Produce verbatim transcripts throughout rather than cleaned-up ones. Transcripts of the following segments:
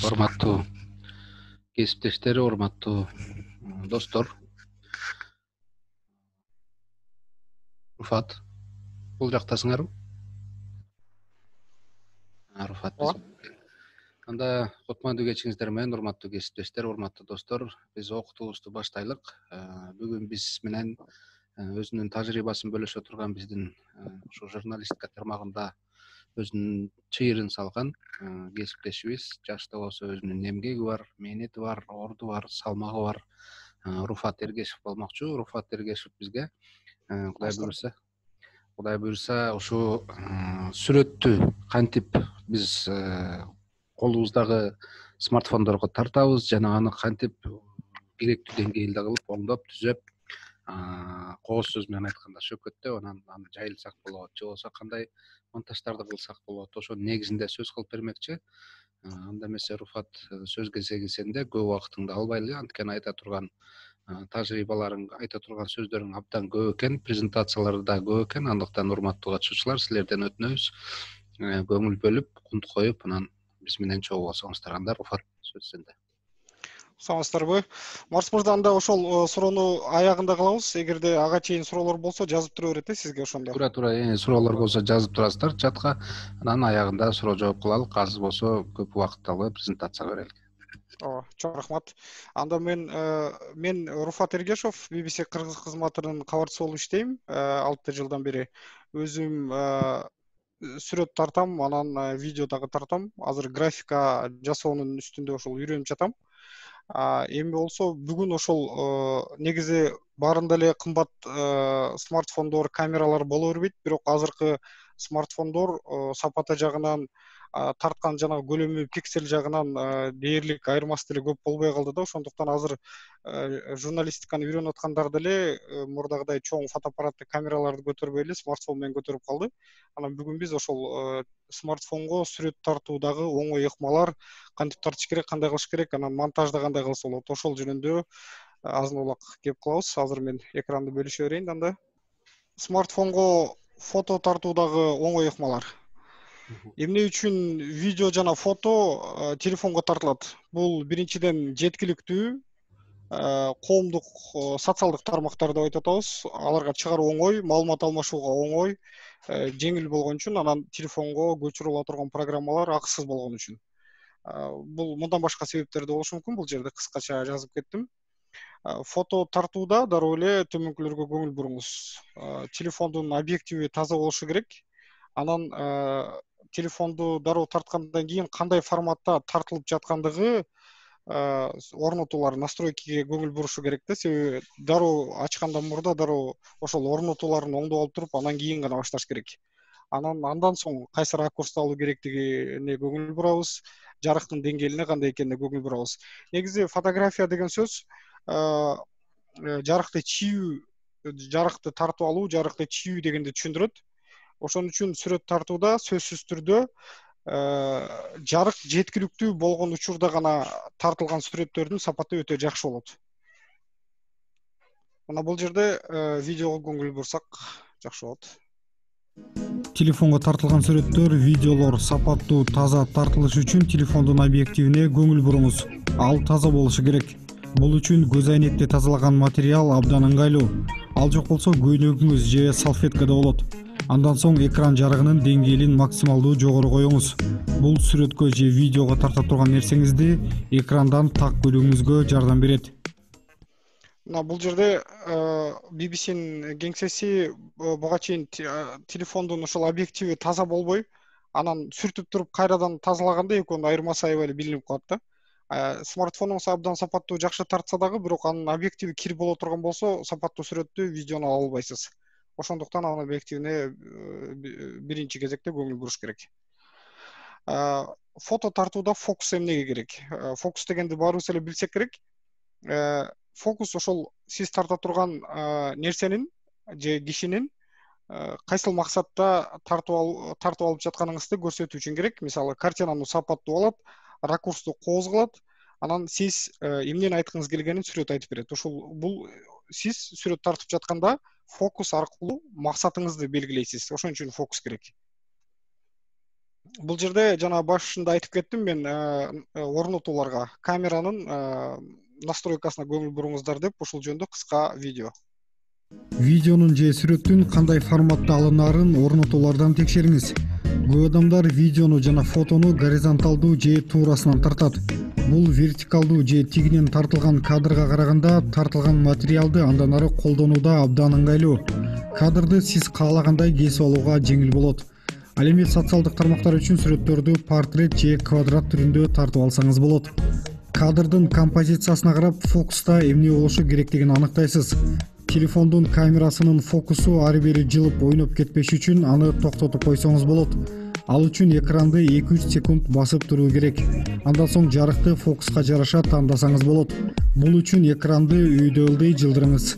Урматтуу кесиптештер, урматтуу достор. Руфат, бул жактасыңарбы? Руфат биз. Анда кутмандуу кечиңиздер менен, урматтуу кесиптештер, урматтуу достор. Биз окутуубузду баштайлык. Бүгүн биз менен өзүнүн тажрыйбасын бөлүшө турган биздин ушу журналистика тармагында өзүнүн чыйырын салган кесиптешибиз, жашта болсо өзүнүн эмгеги бар, мээнети бар, орду бар, салмагы бар Руфат Эргешев болмокчу. Руфат Эргешев бизге Кудай буйруса, Кудай буйруса ушу сүрөттү кантип биз колубуздагы смартфондорго тартабыз жана аны кантип керектүү деңгээлде кылып оңдоп, түзөп, кооз сөз менен айтканда шөкөттөп анан аны жайылсак болот, же болбосо кандай монтаждарды кылсак болот, ошонун негизинде сөз кылып бермекчи. Анда эмесе Руфат сөз кезеги сенде, көп убактыңды албайлы, анткени айта турган тажрыйбаларың, айта турган сөздөрүң абдан көп экен, презентациялары да көп экен. Андыктан урматтуу катышуучулар, силерден өтүнөбүз көңүл бөлүп, кунт коюп, анан биз менен чогуу болсоңуздар. Анда Руфат, сөз сенде. Саламатсыздарбы? Марс мырза, анда ошол суроону аягында кылабыз. Эгерде ага чейин суроолор болсо жазып тура берет э сизге ошондо. Тура тура суроолор болсо жазып турасыздар чатка, анан аягында суроо жооп кылалык. Азыр болсо көп убакыт албай презентацияга берелик. Ооба, чоң рахмат. Анда мен мен Руфат Эргешев, би би си кыргыз кызматынын кабарчысы болуп иштейм. алты жылдан бери өзүм сүрөт тартам, анан видео дагы тартам. Азыр графика жасоонун үстүндө ошол үйрөнүп жатам. Эми болсо бүгүн ошол негизи баарында эле кымбат смартфондор, камералар боло бербейт, бирок азыркы смартфондор сапаты жагынан, тарткан жана көлөмү, пиксель жагынан дээрлик айырмасы деле көп болбой калды да. Ошондуктан азыр журналистиканы үйрөнүп аткандар деле мурдагыдай чоң фотоаппаратты камераларды көтөрбөй эле смартфон менен көтөрүп калды. Анан бүгүн биз ошол смартфонго сүрөт тартуудагы оңой ыкмалар, кантип тартыш керек, кандай кылыш керек, анан монтажда кандай кылса болот, ошол жөнүндө азын улак кеп кылабыз. Азыр мен экранды бөлүшө берейин анда. Смартфонго фото тартуудагы оңой ыкмалар. Эмне үчүн видео жана фото телефонго тартылат? Бул биринчиден жеткиликтүү, коомдук социалдык тармактар деп айтып атабыз. Аларга чыгаруу оңой, маалымат алмашууга оңой, жеңил болгон үчүн, анан телефонго көчүрүп турган программалар акысыз болгон үчүн. Бул мындан башка себептер да болушу мүмкүн. Бул жерде кыскача жазып кеттим. Фото тартууда дароо эле төмөнкүлөргө көңүл буруңуз. Телефондун объективи таза болушу керек. Анан телефонду дароо тарткандан кийин кандай форматта тартылып жаткандыгы орнотуулар, настройкиге көңүл бурушу керек да. Себеби дароо ачкандан мурда дароо ошол орнотууларын оңдоп алып туруп, анан кийин гана башташ керек. Анан андан соң кайсы ракурста алуу керектигине көңүл бурабыз, жарыктын деңгээлине кандай экенине көңүл бурабыз. Негизи фотография деген сөз жарыкты чийүү, жарыкты тартып алуу, жарыкты чийүү дегенди түшүндүрөт. Ошон үчүн сүрөт тартууда сөзсүз түрдө жарык жеткиликтүү болгон учурда гана тартылган сүрөттөрдүн сапаты өтө жакшы болот. Мына бул жерде видеого көңүл бурсак жакшы болот. Телефонго тартылган сүрөттөр, видеолор сапаттуу, таза тартылыш үчүн телефондун объективине көңүл буруңуз. Ал таза болушу керек. Бул үчүн көз айнекти тазалаган материал абдан ыңгайлуу. Ал жок болсо көйнөгүңүз же салфеткада болот. Андан соң экран жарыгынын деңгээлин максималдуу жогору коюңуз. Бул сүрөткө же видеого тарта турган нерсеңизди экрандан так көрүүңүзгө жардам берет. Мына бул жерде би би синин кеңсеси буга чейин телефондун ошол объективи таза болбой, анан сүртүп туруп кайрадан тазалаганда экөөнүн айырмасы аябай эле билинип калат да. Смартфонуңуз абдан сапаттуу жакшы тартса дагы, бирок анын объективи кир боло турган болсо, сапаттуу сүрөттү, видеону ала албайсыз. Ошондуктан анын объективине биринчи кезекте көңүл буруш керек. Фото тартууда фокус эмнеге керек? Фокус дегенди баарыбыз эле билсек керек. Фокус ошол сиз тарта турган нерсенин же кишинин кайсыл максатта тартып алып жатканыңызды көрсөтүү үчүн керек. Мисалы, картинаны сапаттуу алат, ракурсту кооз кылат, анан сиз эмнени айткыңыз келгенин сүрөт айтып берет. Ошол бул сиз сүрөт тартып жатканда фокус аркылуу максатыңызды белгилейсиз. Ошон үчүн фокус керек. Бул жерде жана башында айтып кеттим мен, орнотууларга камеранын настройкасына көңүл буруңуздар деп, ушул жөнүндө кыска видео. Видеонун же сүрөттүн кандай форматта алынаарын орнотуулардан текшериңиз. Көп адамдар видеону жана фотону горизонталдуу же туурасынан тартат. Бул вертикалдуу же тигинен тартылган кадрга караганда тартылган материалды андан ары колдонууда абдан ыңгайлуу. Кадрды сиз каалагандай кесип алууга жеңил болот. Ал эми социалдык тармактар үчүн сүрөттөрдү портрет же квадрат түрүндө тартып алсаңыз болот. Кадрдын композициясына карап фокуста эмне болушу керектигин аныктайсыз. Телефондун камерасынын фокусу ары бери жылып ойноп кетпеш үчүн аны токтотуп койсоңуз болот. Ал үчүн экранды эки үч секунд басып туруу керек. Андан соң жарыкты фокуска жараша тандасаңыз болот. Бул үчүн экранды үйдө ылдый жылдырыңыз.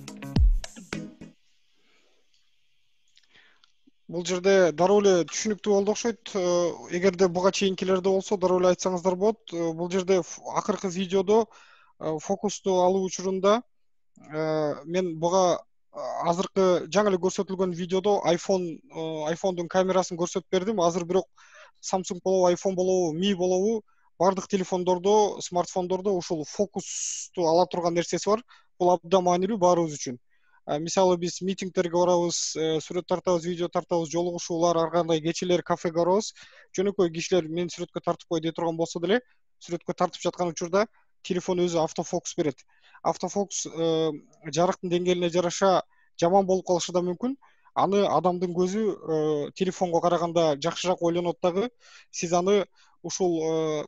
Бул жерде дароо эле түшүнүктүү болду окшойт. Эгерде буга чейинкилерде болсо дароо эле айтсаңыздар болот. Бул жерде акыркы видеодо фокусту алуу учурунда мен буга азыркы жаңы эле көрсөтүлгөн видеодо iPhone iPhone'дун камерасын көрсөтүп бердим. Азыр бирок Samsung болобу, iPhone болобу, Mi болобу, бардык телефондордо, смартфондордо ушул фокусту ала турган нерсеси бар. Бул абдан маанилүү баарыбыз үчүн. Мисалы биз митингтерге барабыз, сүрөт тартабыз, видео тартабыз, жолугушуулар, ар кандай кечелер кафеге барабыз. Жөнөкөй кишилер мен сүрөткө тартып кой дей турган болсо деле, сүрөткө тартып жаткан учурда телефон өзү автофокус берет. Автофокус жарыктын деңгээлине жараша жаман болуп калышы да мүмкүн. Аны адамдын көзү телефонго караганда жакшыраак ойлонот дагы. Сиз аны ушул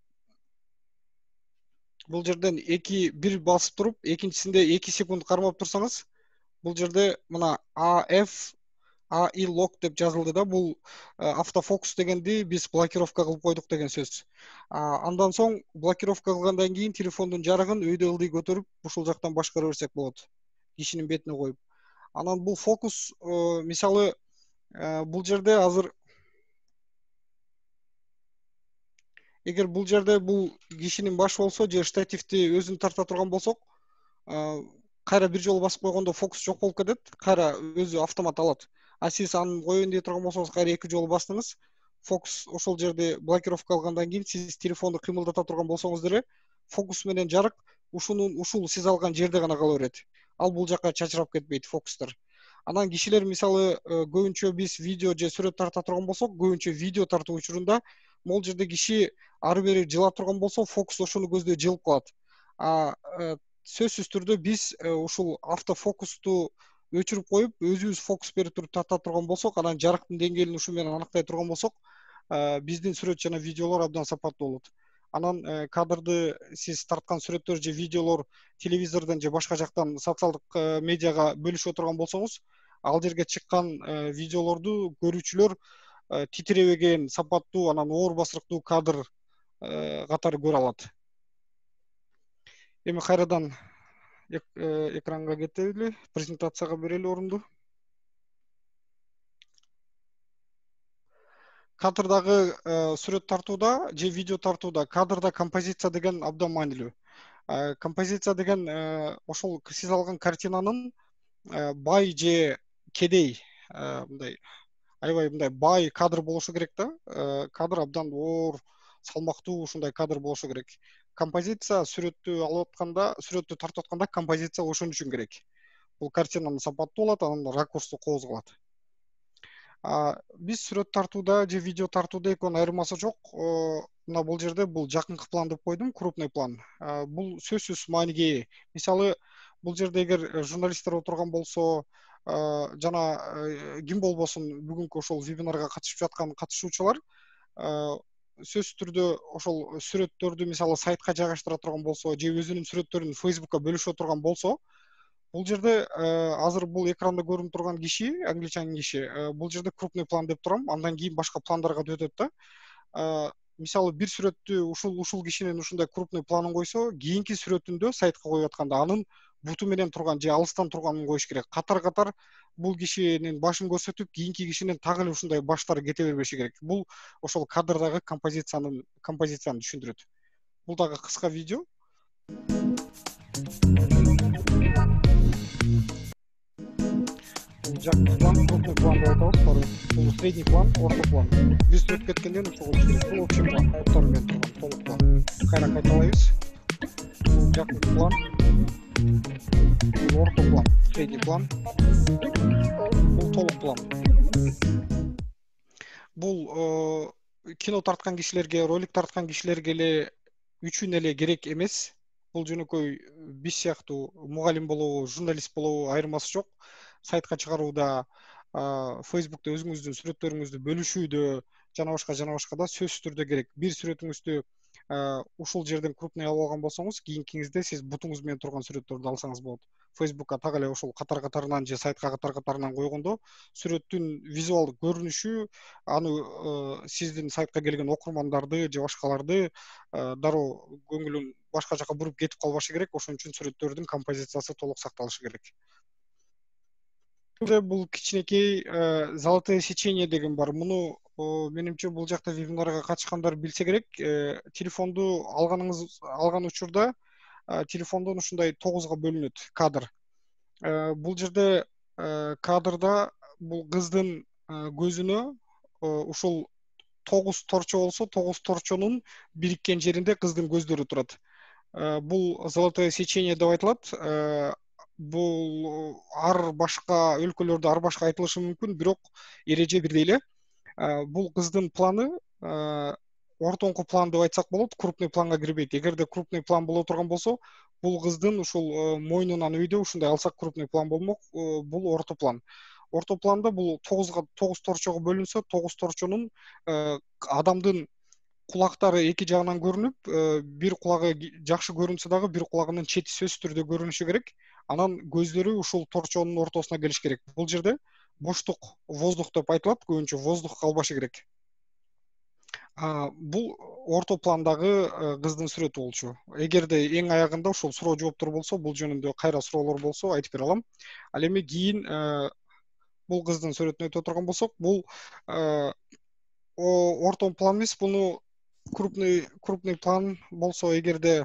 бул жерден эки бир басып туруп, экинчисинде эки секунд кармап турсаңыз, бул жерде мына A F A I lock деп жазылды да, бул автофокус дегенди биз блокировка кылып койдук деген сөз. Андан соң блокировка кылгандан кийин телефондун жарыгын өйдө ылдый көтөрүп, ушул жактан башкара берсек болот. Кишинин бетине коюп. Анан бул фокус, мисалы, бул жерде азыр эгер бул жерде бул кишинин башы болсо же штативди өзүн тарта турган болсок, кайра бир жолу басып койгондо фокус жок болуп кетет, кайра өзү автомат алат. А сиз аны коеюн дей турган болсоңуз, кайра эки жолу бастыңыз, фокус ошол жерде блокировка алгандан кийин сиз телефонду кыймылдата турган болсоңуз деле, фокус менен жарык ушунун ушул сиз алган жерде гана кала берет. Ал бул жакка чачырап кетпейт фокустар. Анан кишилер мисалы көбүнчө биз видео же сүрөт тарта турган болсок, көбүнчө видео тартуу учурунда могул жерде киши ары бери жыла турган болсо, фокус ошону көздөй жылып калат. А сөзсүз түрдө биз ушул автофокусту өчүрүп коюп, өзүбүз фокус берип туруп тарта турган болсок, анан жарыктын деңгээлин ушу менен аныктай турган болсок, биздин сүрөт жана видеолор абдан сапаттуу болот. Анан кадрды сиз тарткан сүрөттөр же видеолор телевизордон же башка жактан социалдык медиага бөлүшүп турган болсоңуз, ал жерге чыккан видеолорду көрүүчүлөр титиребеген, сапаттуу, анан оор басырыктуу кадр катары көрө алат. Эми кайрадан экранга кетели, презентацияга берели орунду. Кадрдагы сүрөт тартууда же видео тартууда кадрда композиция деген абдан маанилүү. Композиция деген ошол сиз алган картинанын бай же кедей, мындай аябай мындай бай кадр болушу керек да. Кадр абдан оор, салмактуу ушундай кадр болушу керек. Композиция сүрөттү алып атканда, сүрөттү тартып атканда композиция ошон үчүн керек. Бул картинанын сапаттуу болот, анан ракурсту кооз кылат. Биз сүрөт тартууда же видео тартууда экөөнүн айырмасы жок. Мына бул жерде бул жакынкы план деп койдум, крупный план. Бул сөзсүз мааниге ээ. Мисалы, бул жерде эгер журналисттер отурган болсо, жана ким болбосун бүгүнкү ошол вебинарга катышып жаткан катышуучулар сөзсүз түрдө ошол сүрөттөрдү мисалы сайтка жайгаштыра турган болсо, же өзүнүн сүрөттөрүн Facebookка бөлүшө турган болсо, бул жерде азыр бул экранда көрүнүп турган киши, англичанин киши, бул жерде крупный план деп турам, андан кийин башка пландарга да өтөт да. Мисалы бир сүрөттү ушул ушул кишинин ушундай крупный планын койсо, кийинки сүрөтүндө сайтка коюп атканда анын буту менен турган же алыстан турганын коюш керек. Катар-катар бул кишинин башын көрсөтүп, кийинки кишинин так эле ушундай баштары кете бербеши керек. Бул ошол кадрдагы композициянын композицияны түшүндүрөт. Бул дагы кыска видео. жакшы план, крупный план деп атабыз. Бул средний план, орто план. Биз өтүп кеткенден ушул болуш керек. Бул общий план, буттар менен турган толук план. Кайра кайталайбыз. Бул жакшы план. Бул орто план, средний план. Бул толук план. Бул кино тарткан кишилерге, ролик тарткан кишилерге эле үчүн эле керек эмес. Бул жөнөкөй биз сыяктуу мугалим болобу, журналист болобу айырмасы жок. Сайтка чыгарууда, Facebook'та өзүңүздүн сүрөттөрүңүздү бөлүшүүдө, жана башка жана башка да сөзсүз түрдө керек. Бир сүрөтүңүздү ушул жерден крупный алып алган болсоңуз, кийинкиңизде сиз бутуңуз менен турган сүрөттөрдү алсаңыз болот. Facebook'ка так эле ушул катар-катарынан же сайтка катар-катарынан койгондо сүрөттүн визуалдык көрүнүшү аны сиздин сайтка келген окурмандарды же башкаларды дароо көңүлүн башка жака буруп кетип калбашы керек. Ошон үчүн сүрөттөрдүн композициясы толук сакталышы керек. Бул кичинекей золотое сечение деген бар. Муну менимче бул жакта вебинарга катышкандар билсе керек. Телефонду алганыңыз алган учурда телефондон ушундай тогузга бөлүнөт кадр. Бул жерде кадрда бул кыздын көзүнө ушул тогуз торчо болсо, тогуз торчонун бириккен жеринде кыздын көздөрү турат. Бул золотое сечение деп айтылат. Бул ар башка өлкөлөрдө ар башка айтылышы мүмкүн, бирок эреже бирдей эле. Бул кыздын планы ортоңку план деп айтсак болот, крупный планга кирбейт. Эгерде крупный план боло турган болсо, бул кыздын ушул мойнунан өйдө ушундай алсак крупный план болмок. Бул орто план. Орто планда бул тогузга тогуз торчого бөлүнсө, тогуз торчонун адамдын кулактары эки жагынан көрүнүп, бир кулагы жакшы көрүнсө дагы бир кулагынын чети сөзсүз түрдө көрүнүшү керек. Анан көздөрү ушул торчонун ортосуна келиш керек. Бул жерде боштук, воздух деп айтылат, көбүнчө воздух калбашы керек. Бул орто пландагы кыздын сүрөтү болчу. Эгерде эң аягында ушул суроо жооптор болсо, бул жөнүндө кайра суроолор болсо айтып бере алам. Ал эми кийин бул кыздын сүрөтүнө өтө турган болсок, бул орто план эмес, буну крупный крупный план болсо, эгерде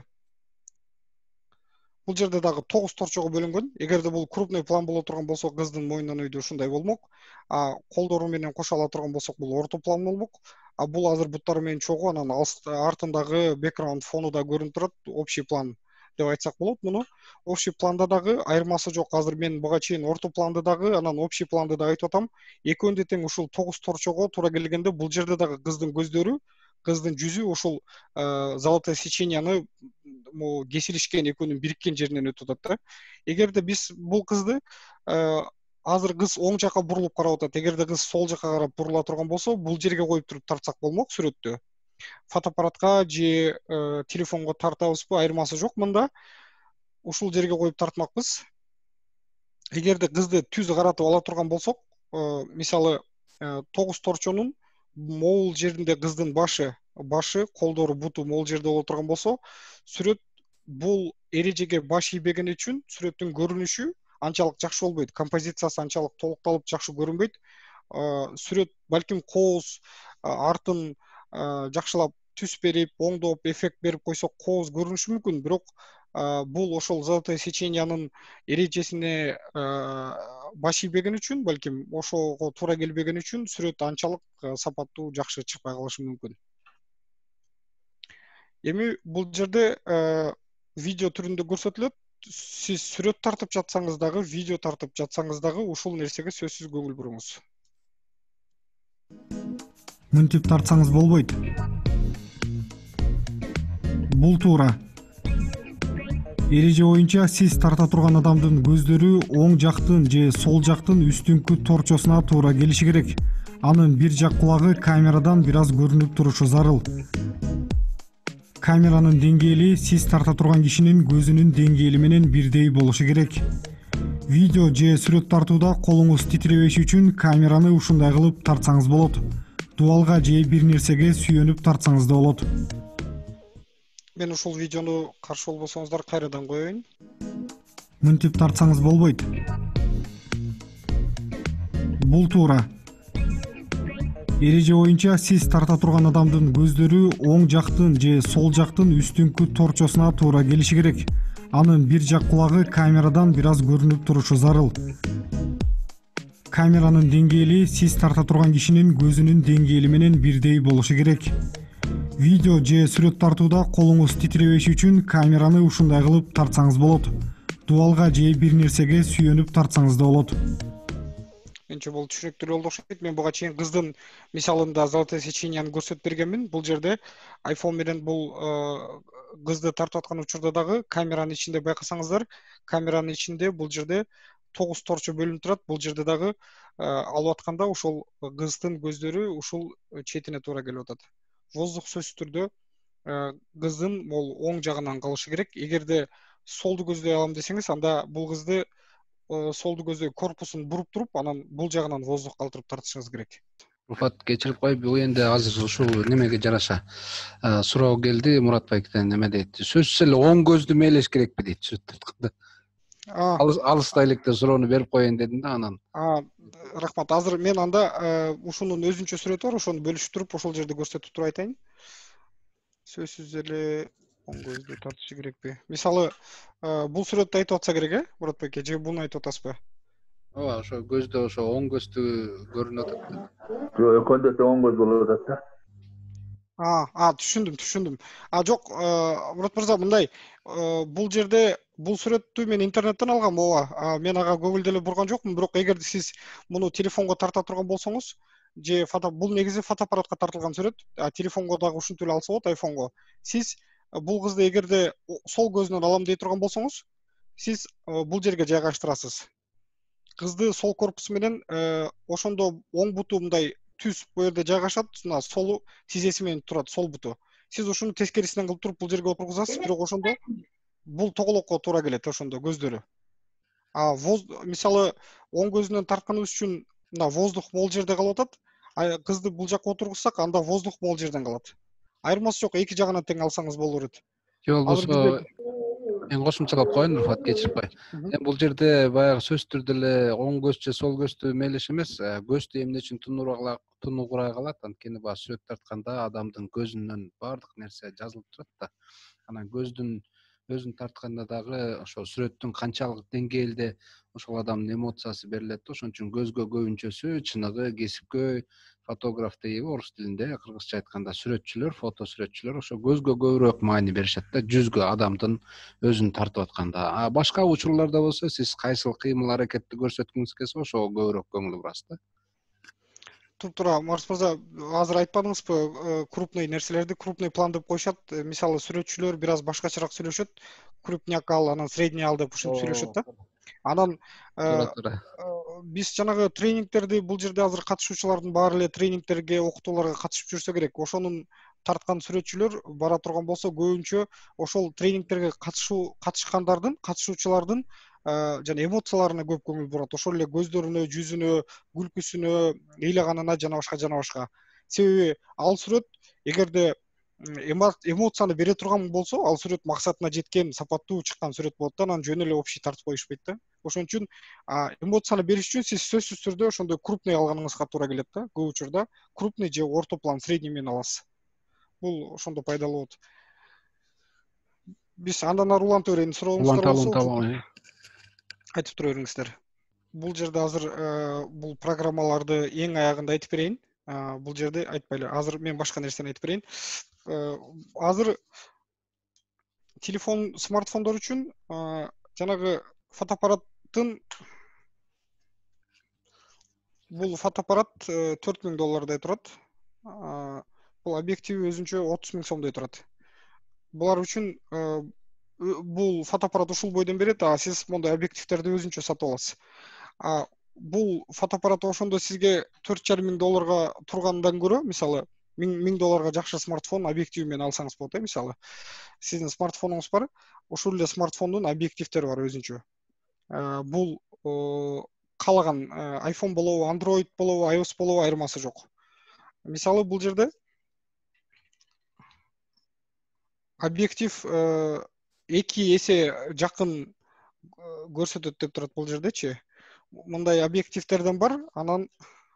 бул жерде дагы тогуз торчого бөлүнгөн. Эгерде бул крупный план боло турган болсо, кыздын мойнунан өйдө ушундай болмок. А колдору менен кошо ала турган болсок, бул орто план болмок. А бул азыр буттары менен чогуу, анан артындагы бэкграунд фону да көрүнүп турат. Общий план деп айтсак болот муну. Общий планда дагы айырмасы жок. Азыр мен буга чейин орто планды дагы, анан общий планды да айтып атам. Экөөнү тең ушул тогуз торчого туура келгенде, бул жерде дагы кыздын көздөрү, кыздын жүзү ушул золотое сеченияны кесилишкен, экөөнүн бириккен жеринен өтүп атат да. Эгерде биз бул кызды азыр кыз оң жака бурулуп карап атат. Эгерде кыз сол жака карап бурула турган болсо, бул жерге коюп туруп тартсак болмок сүрөттү. Фотоаппаратка же телефонго тартабызбы, айырмасы жок мында. Ушул жерге коюп тартмакпыз. Эгерде кызды түз каратып ала турган болсок, мисалы тогуз торчонун могул жеринде кыздын башы, башы, колдору, буту могул жерде боло турган болсо, сүрөт бул эрежеге баш ийбеген үчүн сүрөттүн көрүнүшү анчалык жакшы болбойт. Композициясы анчалык толукталып жакшы көрүнбөйт. Сүрөт балким кооз артын жакшылап түс берип, оңдоп, эффект берип койсок, кооз көрүнүшү мүмкүн, бирок бул ошол золотое сечениянын эрежесине баш ийбеген үчүн, балким ошого туура келбеген үчүн сүрөт анчалык сапаттуу, жакшы чыкпай калышы мүмкүн. Эми бул жерде видео түрүндө көрсөтүлөт. Сиз сүрөт тартып жатсаңыз дагы, видео тартып жатсаңыз дагы ушул нерсеге сөзсүз көңүл буруңуз. Мынтип тартсаңыз болбойт. Бул туура. Эреже боюнча сиз тарта турган адамдын көздөрү оң жактын же сол жактын үстүңкү торчосуна туура келиши керек. Анын бир жак кулагы камерадан бир аз көрүнүп турушу зарыл. Камеранын деңгээли сиз тарта турган кишинин көзүнүн деңгээли менен бирдей болушу керек. Видео же сүрөт тартууда колуңуз титиребеши үчүн камераны ушундай кылып тартсаңыз болот. Дуалга же бир нерсеге сүйөнүп тартсаңыз да болот. Мен ушул видеону каршы болбосоңуздар кайрадан коеюн. Мынтип тартсаңыз болбойт. Бул туура. Эреже боюнча сиз тарта турган адамдын көздөрү оң жактын же сол жактын үстүңкү торчосуна туура келиши керек. Анын бир жак кулагы камерадан бир аз көрүнүп турушу зарыл. камеранын деңгээли сиз тарта турган кишинин көзүнүн деңгээли менен бирдей болушу керек. Видео же сүрөт тартууда колуңуз титиребеши үчүн камераны ушундай кылып тартсаңыз болот. Дуалга же бир нерсеге сүйөнүп тартсаңыз да болот. Менче бул түшүнүктүү болду окшойт. Мен буга чейин кыздын мисалында золотое сеченияны көрсөтүп бергенмин. Бул жерде iPhone менен бул кызды тартып аткан учурда дагы камеранын ичинде байкасаңыздар, камеранын ичинде бул жерде тогуз торчо бөлүнүп турат. Бул жерде дагы алып атканда ошол кыздын көздөрү ушул четине туура келип атат. Воздух сөзсүз түрдө кыздын бул оң жагынан калышы керек. Эгерде солду көздөй алам десеңиз, анда бул кызды солду көздөй корпусун буруп туруп, анан бул жагынан воздух калтырып тартышыңыз керек. Руфат, кечирип кой, бул энди азыр ушул немеге жараша суроо келди. Мурат байкеден неме дейт? Сөзсүз эле оң көздү мээлеш керекпи дейт сүрөт тартканда. Алыстай электе суроону берип коеюн дедим да анан. Рахмат. Азыр мен анда ушунун өзүнчө сүрөтү бар, ошону бөлүштүрүп ошол жерде көрсөтүп туруп айтайын. Сөзсүз эле оң көздү тартышы керекпи? Мисалы, бул сүрөттү айтып атса керек, э? Мурат байке, же буну айтып атасызбы? Ооба, ошо көздө ошо оң көздү көрүнүп атат. Жок, өкөндө оң көз болуп атат да. А, а, түшүндүм, түшүндүм. А, жок, Мурат мырза, мындай, бул жерде бул сүрөттү мен интернеттен алгам, ооба. Мен ага Google'де эле бурган жокмун, бирок эгерде сиз муну телефонго тарта турган болсоңуз, же фото, бул негизи фотоаппаратка тартылган сүрөт, а телефонго дагы ушинтип эле алса болот, iPhone'го. Сиз бул кызды эгерде сол көзүнөн алам дей турган болсоңуз, сиз бул жерге жайгаштырасыз. Кызды сол корпусу менен ошондо оң буту мындай түз бу жерде жайгашат, мына солу тизеси менен турат, сол буту. Сиз ошону тескерисинен кылып туруп бул жерге отургузасыз, бирок ошондо бул тоголокко туура келет, ошондо көздөрү. А мисалы оң көзүнөн тартканыбыз үчүн мына воздух могул жерде калып атат. Кызды бул жакка отургузсак, анда воздух могул жерден калат. Айырмасы жок, эки жагынан тең алсаңыз болор эт. Же болбосо мен кошумчалап коеюн, Руфат, кечирип кой. Эми бул жерде баягы сөзсүз түрдө эле оң көз же сол көздү мээлеш эмес, көздү эмне үчүн тунугурай калат? Анткени баягы сүрөт тартканда адамдын көзүнөн баардык нерсе жазылып турат да. Анан көздүн өзүн тартканда дагы ошо сүрөттүн канчалык деңгээлде ошол адамдын эмоциясы берилет да. Ошон үчүн көзгө көбүнчөсү чыныгы, кесипкөй фотограф дейби орус тилинде, кыргызча айтканда сүрөтчүлөр, фото сүрөтчүлөр ошо көзгө көбүрөөк маани беришет да, жүзгө, адамдын өзүн тартып атканда. А башка учурларда болсо сиз кайсыл кыймыл аракетти көрсөткүңүз келсе, ошого көбүрөөк көңүл бурасыз да. Туп-туура, Марс мырза, азыр айтпадыңызбы, крупный нерселерди крупный план деп коюшат. Мисалы сүрөтчүлөр бир аз башкачараак сүйлөшөт. Крупняк ал, анан средний ал деп ушинтип сүйлөшөт да. Анан биз жанагы тренингтерди бул жерде азыр катышуучулардын баары эле тренингтерге, окутууларга катышып жүрсө керек. Ошонун тарткан сүрөтчүлөр бара турган болсо, көбүнчө ошол тренингтерге катышуу катышкандардын, катышуучулардын жана эмоцияларына көп көңүл бурат. Ошол эле көздөрүнө, жүзүнө, күлкүсүнө, ыйлаганына жана башка жана башка. Себеби ал сүрөт эгерде эмоцияны бере турган болсо, ал сүрөт максатына жеткен, сапаттуу чыккан сүрөт болот да, анан жөн эле общий тартып коюшпайт да. Ошон үчүн эмоцияны бериш үчүн сиз сөзсүз түрдө ошондой крупный алганыңызга туура келет да. Көп учурда крупный же орто план, средний менен аласыз. Бул ошондо пайдалуу болот. Биз андан ары уланта берейин, сурооңуздар болсо айтып тура бериңиздер. Бул жерде азыр бул программаларды эң аягында айтып берейин. Бул жерде айтпайлы. Азыр мен башка нерсени айтып берейин. Азыр телефон, смартфондор үчүн жанагы фотоаппараттын бул фотоаппарат төрт миң доллардай турат. Бул объективи өзүнчө отуз миң сомдой турат. Булар үчүн бул фотоаппарат ушул бойдон берет, а сиз мондай объективтерди өзүнчө сатып аласыз. Бул фотоаппарат ошондо сизге төрт жарым миң долларга тургандан көрө, мисалы, миң долларга жакшы смартфон объективи менен алсаңыз болот, э, мисалы. Сиздин смартфонуңуз бар, ошол эле смартфондун объективтери бар өзүнчө. Бул каалаган iPhone болобу, Android болобу, iOS болобу айырмасы жок. Мисалы, бул жерде объектив эки эсе жакын көрсөтөт деп турат бул жердечи. Мындай объективтерден бар, анан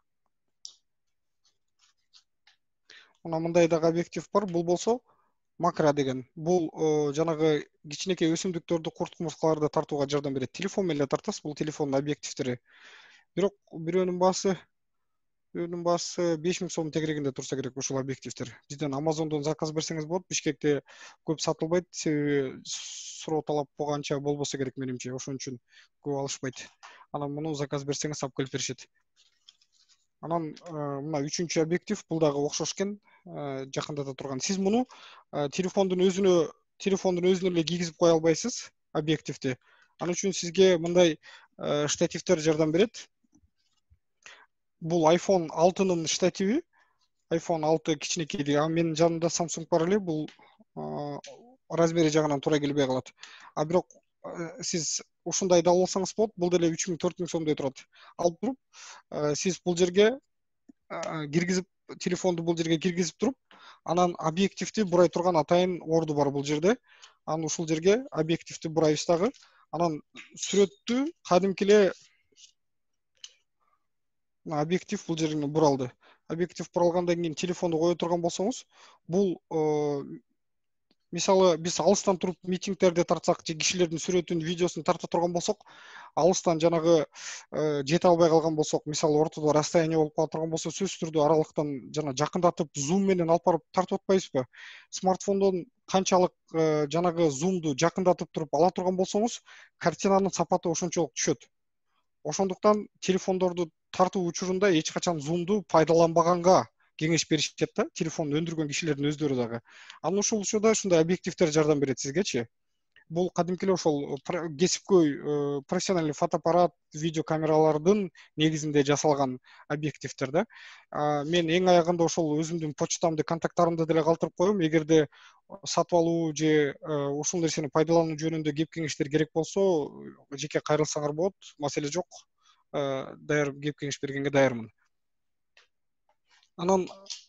мына мындай дагы объектив бар. Бул болсо макро деген. Бул жанагы кичинекей өсүмдүктөрдү, курт кумурскаларды тартууга жардам берет. Телефон менен эле тартасыз, бул телефондун объективтери. Бирок бирөөнүн баасы бирөөнүн баасы беш миң сом тегерегинде турса керек ушул объективдер. Бизден Amazon'дон заказ берсеңиз болот. Бишкекте көп сатылбайт, себеби суроо талап буга болбосо керек менимче. Ошон үчүн көп алышпайт. Анан муну заказ берсеңиз алып келип беришет. Анан мына үчүнчү объектив, бул дагы окшош экен, жакындата турган. Сиз муну телефондун өзүнө телефондун өзүнө эле кийгизип кое албайсыз объективди. Анын үчүн сизге мындай штативдер жардам берет. Бул айфон алтынын штативи. айфон алты кичинекей, а менин жанымда Samsung бар эле, бул размери жагынан туура келбей калат. А бирок сиз ушундайды алып алсаңыз болот. Бул деле үч миң төрт миң сомдой турат. Алып туруп, сиз бул жерге киргизип, телефонду бул жерге киргизип туруп, анан объективди бурай турган атайын орду бар бул жерде. Анан ушул жерге объективди бурайбыз дагы. Анан сүрөттү кадимки эле объектив бул жерге буралды. Объектив буралгандан кийин телефонду кое турган болсоңуз, бул мисалы биз алыстан туруп митингдерди тартсак же кишилердин сүрөтүн, видеосун тарта турган болсок, алыстан жанагы жете албай калган болсок, мисалы ортодо расстояние болуп кала турган болсо, сөзсүз түрдө аралыктан жана жакындатып зум менен алып барып тартып атпайбызбы? Смартфондон канчалык жанагы зумду жакындатып туруп ала турган болсоңуз, картинанын сапаты ошончолук түшөт. Ошондуктан телефондорду тартуу учурунда эч качан зумду пайдаланбаганга кеңеш беришет да, телефонду өндүргөн кишилердин өздөрү дагы. Анын ушул учурда ушундай объективдер жардам берет сизгечи. Бул кадимки эле ошол кесипкөй профессиональный фотоаппарат, видео камералардын негизинде жасалган объективдер да. Мен эң аягында ошол өзүмдүн почтамды, контакттарымды деле калтырып коем. Эгерде сатып алуу же ушул нерсени пайдалануу жөнүндө кеп кеңештер керек болсо, жеке кайрылсаңар болот, маселе жок. Даяр кеп кеңеш бергенге даярмын. Анан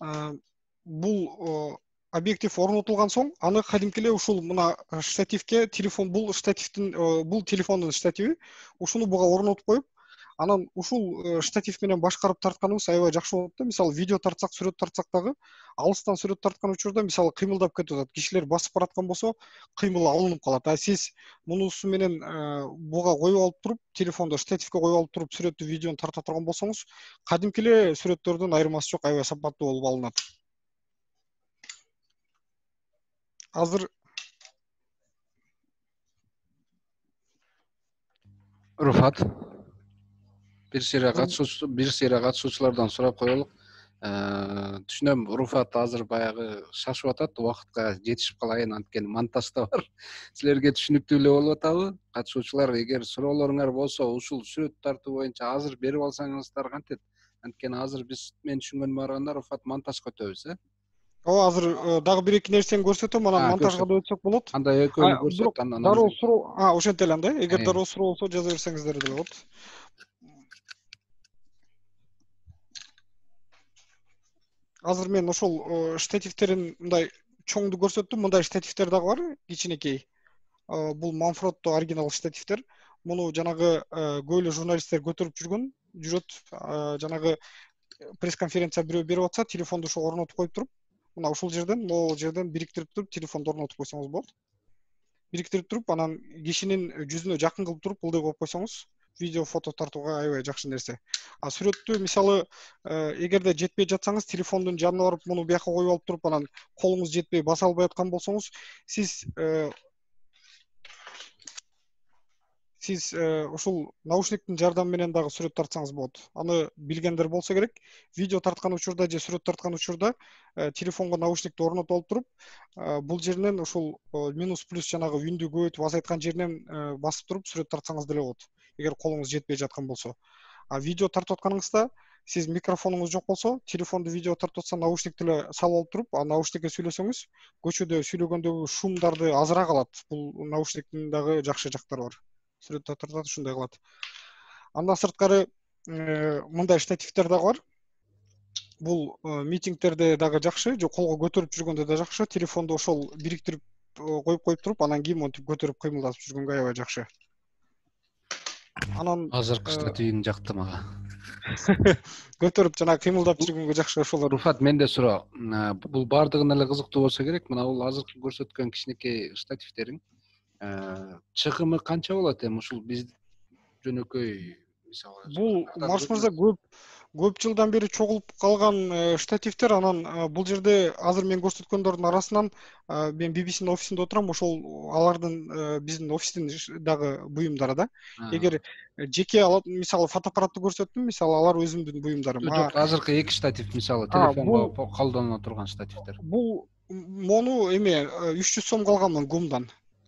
бул объектив орнотулган соң, аны кадимки эле ушул мына штативке, телефон бул штативдин бул телефондун штативи, ушуну буга орнотуп коюп, анан ушул штатив менен башкарып тартканыбыз аябай жакшы болот да. Мисалы видео тартсак, сүрөт тартсак дагы, алыстан сүрөт тарткан учурда мисалы кыймылдап кетип атат. Кишилер басып бараткан болсо, кыймыл алынып калат. А сиз мунусу менен буга коюп алып туруп, телефондо штативке коюп алып туруп, сүрөттү, видеону тарта турган болсоңуз, кадимки эле сүрөттөрдөн айырмасы жок, аябай сапаттуу болуп алынат. Азыр Руфат, бир сыйра катышуучу, бир сыйра катышуучулардан сурап коелук. Түшүнөм, Руфат азыр баягы шашып атат, убакытка жетишип калайын, анткени монтаж да бар. Силерге түшүнүктүү эле болуп атабы? Катышуучулар, эгер суроолоруңар болсо, ушул сүрөт тартуу боюнча азыр берип алсаңыздар кантет? Анткени азыр биз мен түшүнгөнүмө караганда Руфат монтажга өтөбүз, э? Ооба, азыр дагы бир эки нерсени көрсөтөм, анан монтажга да өтсөк болот. Анда экөөнү көрсөт, анан дароо суроо, а, ошентип эле анда, эгер дароо суроо болсо жаза берсеңиздер деле болот. Азыр мен ошол штативтерин мындай чоңду көрсөттүм, мындай штативтер дагы бар, кичинекей. Бул Manfrotto оригинал штативтер. Муну жанагы көп эле журналисттер көтөрүп жүргөн, жүрөт, жанагы пресс-конференция бирөө берип атса, телефонду ошо орнотуп коюп туруп, мына ушул жерден, могул жерден бириктирип туруп, телефонду орнотуп койсоңуз болот. Бириктирип туруп, анан кишинин жүзүнө жакын кылып туруп, ылдый коюп койсоңуз, видео, фото тартууга аябай жакшы нерсе. А сүрөттү мисалы, эгерде жетпей жатсаңыз, телефондун жанына барып, муну бияка коюп алып туруп, анан колуңуз жетпей баса албай аткан болсоңуз, сиз Сиз ушул наушниктин жардамы менен дагы сүрөт тартсаңыз болот. Аны билгендер болсо керек. Видео тарткан учурда же сүрөт тарткан учурда телефонго наушникти орнотуп алып туруп, бул жеринен ушул минус плюс жанагы үндү көбөйтүп азайткан жеринен басып туруп сүрөт тартсаңыз деле болот. Эгер колуңуз жетпей жаткан болсо. А видео тартып атканыңызда сиз микрофонуңуз жок болсо, телефонду видео тартып атса, наушникти эле салып алып туруп, а наушникке сүйлөсөңүз, көчөдө сүйлөгөндөгү шумдарды азыраак алат. Бул наушниктин дагы жакшы жактары бар. Сүрөт тартат ушундай кылат. Андан сырткары мындай штативдер дагы бар. Бул митингдерде дагы жакшы, же колго көтөрүп жүргөндө да жакшы. Телефонду ошол бириктирип коюп коюп туруп, анан кийин монтип көтөрүп кыймылдатып жүргөнгө аябай жакшы. Анан азыркы штативин жакты мага. Көтөрүп жана кыймылдап жүргөнгө жакшы ошолор. Руфат, менде суроо. Бул бардыгына эле кызыктуу болсо керек. Мына бул азыркы көрсөткөн кичинекей штативтериң чыгымы канча болот эми? Ушул биз жөнөкөй мисалы. Бул Марс мырза көп көп жылдан бери чогулуп калган штативтер, анан бул жерде азыр мен көрсөткөндөрдүн арасынан мен би би синин офисинде отурам, ошол алардын биздин офистин дагы буюмдары да. Эгер жеке алып, мисалы фотоаппаратты көрсөттүм, мисалы алар өзүмдүн буюмдарым. Жок, азыркы эки штатив, мисалы телефонго колдоно турган штативтер. Бул мону эме үч жүз сомго алганмын гумдан.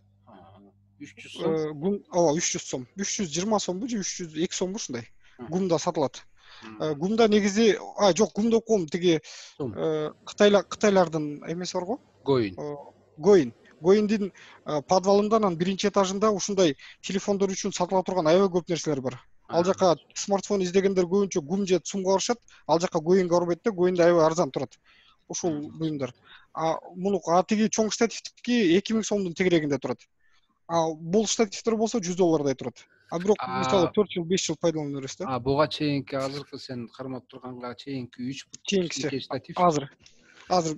үч жүз сом? Гум, ооба, үч жүз сом. үч жүз жыйырма сомбу же үч жүз эки сомбу ушундай. Гумда сатылат. Гумда негизи, а жок, гумда окугум, тиги Кытайлар Кытайлардын эмеси бар го? Goin. Goin. Goin'дин подвалында, анан биринчи этажында ушундай телефондор үчүн сатыла турган аябай көп нерселер бар. Ал жака смартфон издегендер көбүнчө гум же цумга барышат, ал жака Goin'ге барбайт да, Goin'де аябай арзан турат. Ушул буюмдар. А муну а тиги чоң штативдики эки миң сомдун тегерегинде турат. А бул штативдер болсо жүз доллардай турат. А бирок мисалы төрт жыл беш жыл пайдалана бересиз да. А буга чейинки азыркы сен кармап турганга чейинки үч чейинкиси штатив. Азыр. Азыр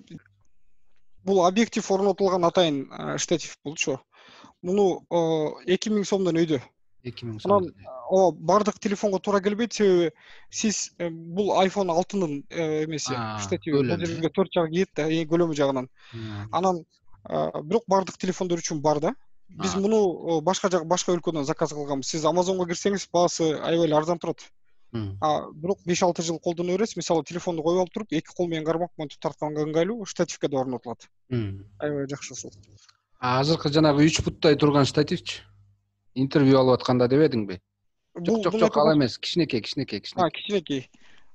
бул объектив орнотулган атайын штатив болчу. Муну эки миң сомдон өйдө. эки миң сом. О, бардык телефонго туура келбейт, себеби сиз бул айфон алтынын эмеси штативи. Бул жерге төрт жагы кийет да, көлөмү жагынан. Анан бирок бардык телефондор үчүн бар да. Биз муну башка жак башка өлкөдөн заказ кылганбыз. Сиз Amazonго кирсеңиз, баасы аябай арзан турат. А бирок беш алты жыл колдоно бересиз. Мисалы телефонду коюп алып туруп, эки кол менен кармак монтип тартканга ыңгайлуу, штативке да орнотулат. Аябай жакшы ушул. А азыркы жанагы үч футтай турган штативчи? Интервью алып атканда дебедиңби? Жок, жок, жок, ал эмес, кичинекей, кичинекей, кичинекей. А, кичинекей.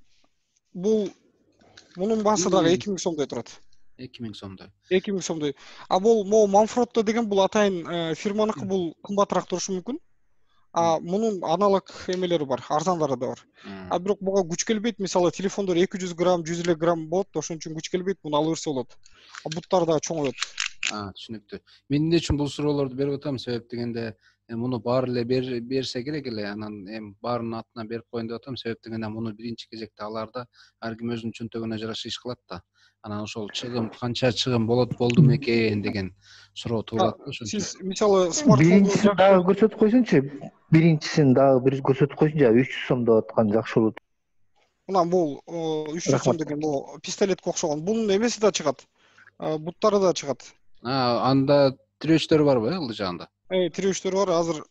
Бул мунун баасы дагы эки миң сомдой турат. эки миң сомдой. эки миң сомдой. А бул могу Manfrotto деген бул атайын фирманыкы, бул кымбатыраак турушу мүмкүн. А мунун аналог эмелери бар, арзанлары да бар. А бирок буга күч келбейт, мисалы телефондор эки жүз грамм, жүз элүү грамм болот, ошон үчүн күч келбейт, муну алып берсе болот. А буттары дагы чоңойот. А, түшүнүктүү. Мен эмне үчүн бул суроолорду берип атам, себеп дегенде муну баары эле берсе керек эле, анан эми баарынын атынан берип коеюн деп атам, себеп дегенде муну биринчи кезекте аларда ар ким өзүнүн чөнтөгүнө жараша иш кылат да. Анан ошол чыгым, канча чыгым болот, болдуму экен деген суроо туулат. Сиз мисалы смартфонду биринчисин дагы көрсөтүп койсоңчу, биринчисин дагы бир көрсөтүп койсоңчу, жана үч жүз сом деп аткан жакшы болот. Мына бул үч жүз сом деген бул пистолетке окшогон. Бунун эмеси да чыгат. Буттары да чыгат. А, анда тирөөчтөрү барбы, ылдый жагында? Э, тирөөчтөр бар. Азыр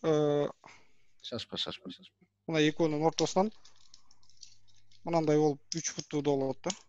шашпа, шашпа, шашпа. Мына экөөнүн ортосунан мынандай болуп үч футтуу да болот да.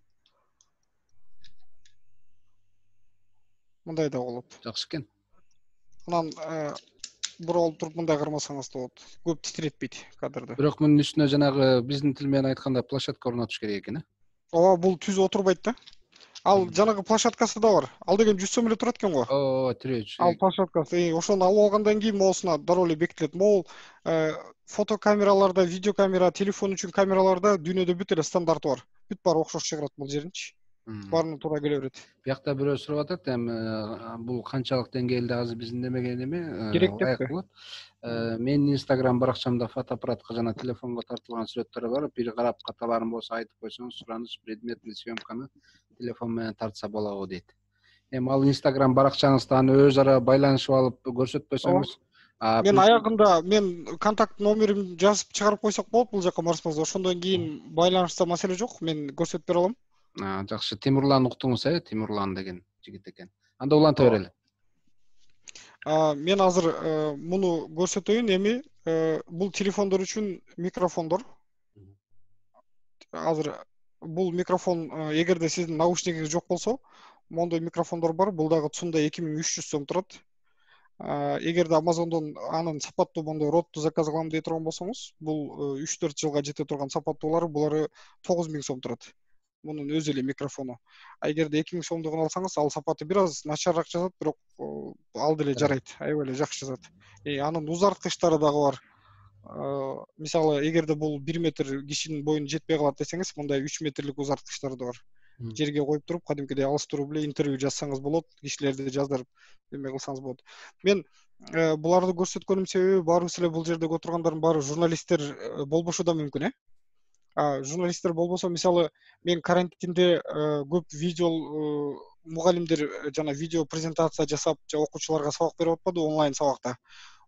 Мындай да болот. Жакшы экен. Анан буралып туруп мындай кармасаңыз да болот. Көп титиретпейт кадрды. Бирок мунун үстүнө жанагы биздин тил менен айтканда площадка орнотуш керек экен, э? Ооба, бул түз отурбайт да. Ал жанагы площадкасы да бар. Ал деген жүз сом эле турат экен го. Ооба, тирөөч. Ал площадкасы, ошону алып алгандан кийин моусуна дароо эле бекитилет. Могул фотокамераларда, видеокамера, телефон үчүн камераларда дүйнөдө бүт эле стандарты бар. Бүт баары окшош чыгарат бул жеринчи. Баарына туура келе берет. Биякта бирөө сурап атат, эми бул канчалык деңгээлде азыр биздин демеген эме керек деп. Менин Instagram баракчамда фотоаппаратка жана телефонго тартылган сүрөттөр бар. Бир карап каталарым болсо айтып койсоңуз, сураныч предметный съемканы телефон менен тартса болобу дейт. Эми ал Instagram баракчаңызда аны өз ара байланышып алып көрсөтпөсөңүз, мен аягында мен контакт номеримди жазып чыгарып койсок болот бул жака Марс мырза. Ошондон кийин байланышса маселе жок, мен көрсөтүп бере алам. Жакшы, Тимурлан уктуңуз, э? Тимурлан деген жигит экен. Анда уланта берели. Мен азыр муну көрсөтөйүн. Эми бул телефондор үчүн микрофондор. Азыр бул микрофон, эгерде сиздин наушнигиңиз жок болсо, мондой микрофондор бар. Бул дагы цумда эки миң үч жүз сом турат. Эгерде Amazon'дон анын сапаттуу мондой ротты заказ кылам дей турган болсоңуз, бул үч төрт жылга жете турган сапаттуулары, булары тогуз миң сом турат. Мунун өзү эле микрофону. А эгерде эки миң сомдугун алсаңыз, ал сапаты бир аз начарраак жазат, бирок ал деле жарайт. Аябай эле жакшы жазат. И анын узарткычтары дагы бар. Мисалы, эгерде бул бир метр кишинин боюна жетпей калат десеңиз, мындай үч метрлик узарткычтары да бар. Жерге коюп туруп, кадимкидей алыстыруу эле интервью жазсаңыз болот, кишилерди жаздырып эме кылсаңыз болот. Мен буларды көрсөткөнүм себеби, баарыбыз эле бул жерде отургандардын баары журналисттер болбошу да мүмкүн, э? А журналисттер болбосо, мисалы, мен карантинде көп видео мугалимдер жана видео презентация жасап, же окуучуларга сабак берип атпады онлайн сабакта.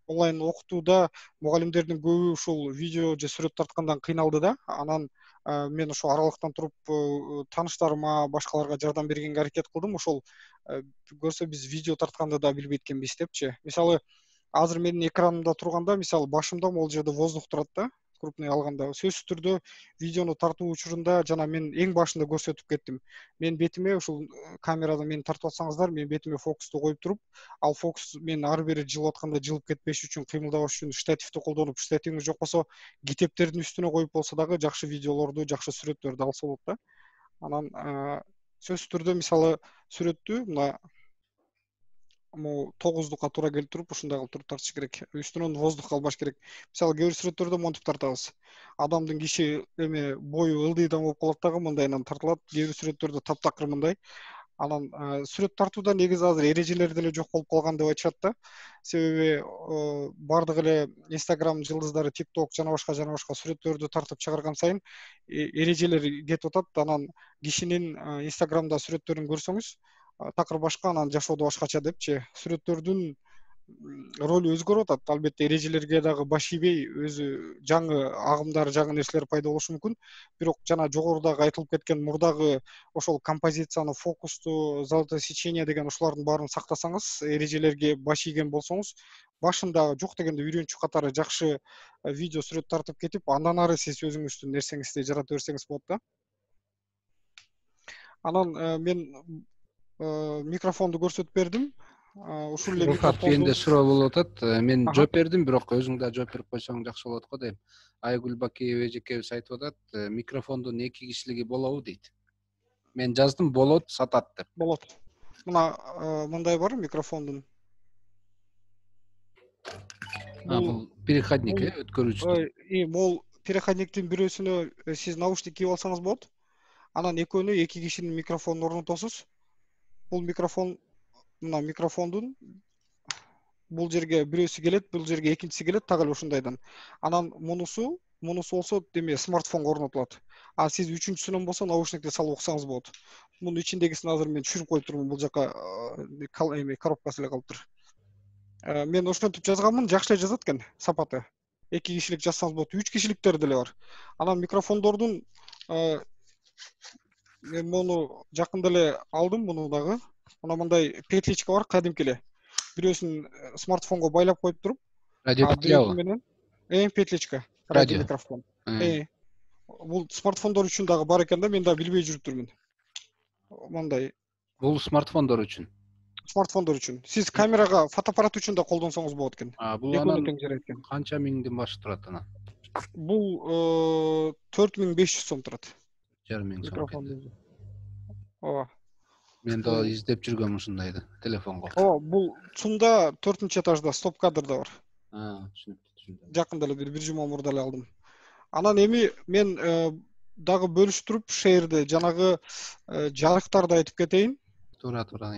онлайн окутууда мугалимдердин көбү ушул видео же сүрөт тарткандан кыйналды да. Анан мен ошол аралыктан туруп тааныштарыма, башкаларга жардам бергенге аракет кылдым. Ошол көрсө биз видео тартканды да билбейт экенбиз депчи. Мисалы, азыр менин экранымда турганда, мисалы, башымда могул жерде воздух турат да, крупный алганда. Сөзсүз түрдө видеону тартуу учурунда жана мен эң башында көрсөтүп кеттим. Мен бетиме ушул камерада мени тартып атсаңыздар, мен бетиме фокусту коюп туруп, ал фокус мен ары бери жылып атканда жылып кетпеш үчүн, кыймылдабаш үчүн штативди колдонуп, штативиңиз жок болсо китептердин үстүнө коюп болсо дагы жакшы видеолорду, жакшы сүрөттөрдү алса болот да. Анан сөзсүз түрдө мисалы сүрөттү мына могу тогуздукка туура келип туруп, ушундай кылып туруп тартыш керек. Үстүнөн воздух албаш керек. Мисалы, кээ бир сүрөттөрдө монтип тартабыз. Адамдын киши эме бою ылдыйдан болуп калат дагы, мындайынан тартылат. Кээ бир сүрөттөрдө таптакыр мындай. Анан сүрөт тартууда негизи азыр эрежелер деле жок болуп калган деп айтышат да. Себеби бардык эле Instagram жылдыздары, TikTok жана башка жана башка сүрөттөрдү тартып чыгарган сайын эрежелер кетип атат. Анан кишинин Instagramда сүрөттөрүн көрсөңүз, такыр башка, анан жашоодо башкача депчи. Сүрөттөрдүн ролу өзгөрүп атат. Албетте эрежелерге дагы баш ийбей, өзү жаңы агымдар, жаңы нерселер пайда болушу мүмкүн. Бирок жана жогорудагы айтылып кеткен мурдагы ошол композицияны, фокусту, золотое сечение деген ошолордун баарын сактасаңыз, эрежелерге баш ийген болсоңуз, башында жок дегенде үйрөнчүк катары жакшы видео сүрөт тартып кетип, андан ары сиз өзүңүздүн нерсеңизди жарата берсеңиз болот да. Анан мен микрофонду көрсөтүп бердим. Ушул эле Руфат менде суроо болуп атат. Мен жооп бердим, бирок өзүң да жооп берип койсоң жакшы болот го дейм. Айгүл Бакиева эжекебиз айтып атат, микрофондун эки кишилиги болобу дейт. Мен жаздым, болот, сатат деп. Болот. Мына мындай бар микрофондун. Бул переходник, э, өткөрүүчү. И бул переходниктин бирөөсүнө сиз наушник кийип алсаңыз болот. Анан экөөнү эки кишинин микрофонун орнотосуз. Бул микрофон, мына микрофондун бул жерге бирөөсү келет, бул жерге экинчиси келет, так эле ушундайдан. Анан мунусу, мунусу болсо деме смартфонго орнотулат. А сиз үчүнчүсүнөн болсо наушникти салып уксаңыз болот. Мунун ичиндегисин азыр мен түшүрүп коюп турмун, бул жака эме коробкасы эле калыптыр. Мен ошентип жазганмын, жакшы эле жазат экен сапаты. эки кишилик жазсаңыз болот, үч кишиликтер деле бар. Анан микрофондордун мен муну жакында эле алдым, муну дагы. Мына мындай петличка бар, кадимки эле. Бирөөсүн смартфонго байлап коюп туруп, радио петлябы менен эң петличка, радио микрофон. Э, бул смартфондор үчүн дагы бар экен да, мен да билбей жүрүп турмун. Мындай. Бул смартфондор үчүн. Смартфондор үчүн. Сиз камерага, фотоаппарат үчүн да колдонсоңуз болот экен. А, бул анан канча миңден башы турат анан? Бул төрт миң беш жүз сом турат. жарым миң сом. Ооба. Мен да издеп жүргөм ушундайды телефонго. Ооба, бул Цумда төртүнчү этажда стоп кадрда бар. А, түшүндүм. Жакында эле бир жума мурда эле алдым. Анан эми мен дагы бөлүшүп туруп шеерде жанагы жарыктарды айтып кетейин. Туура, туура.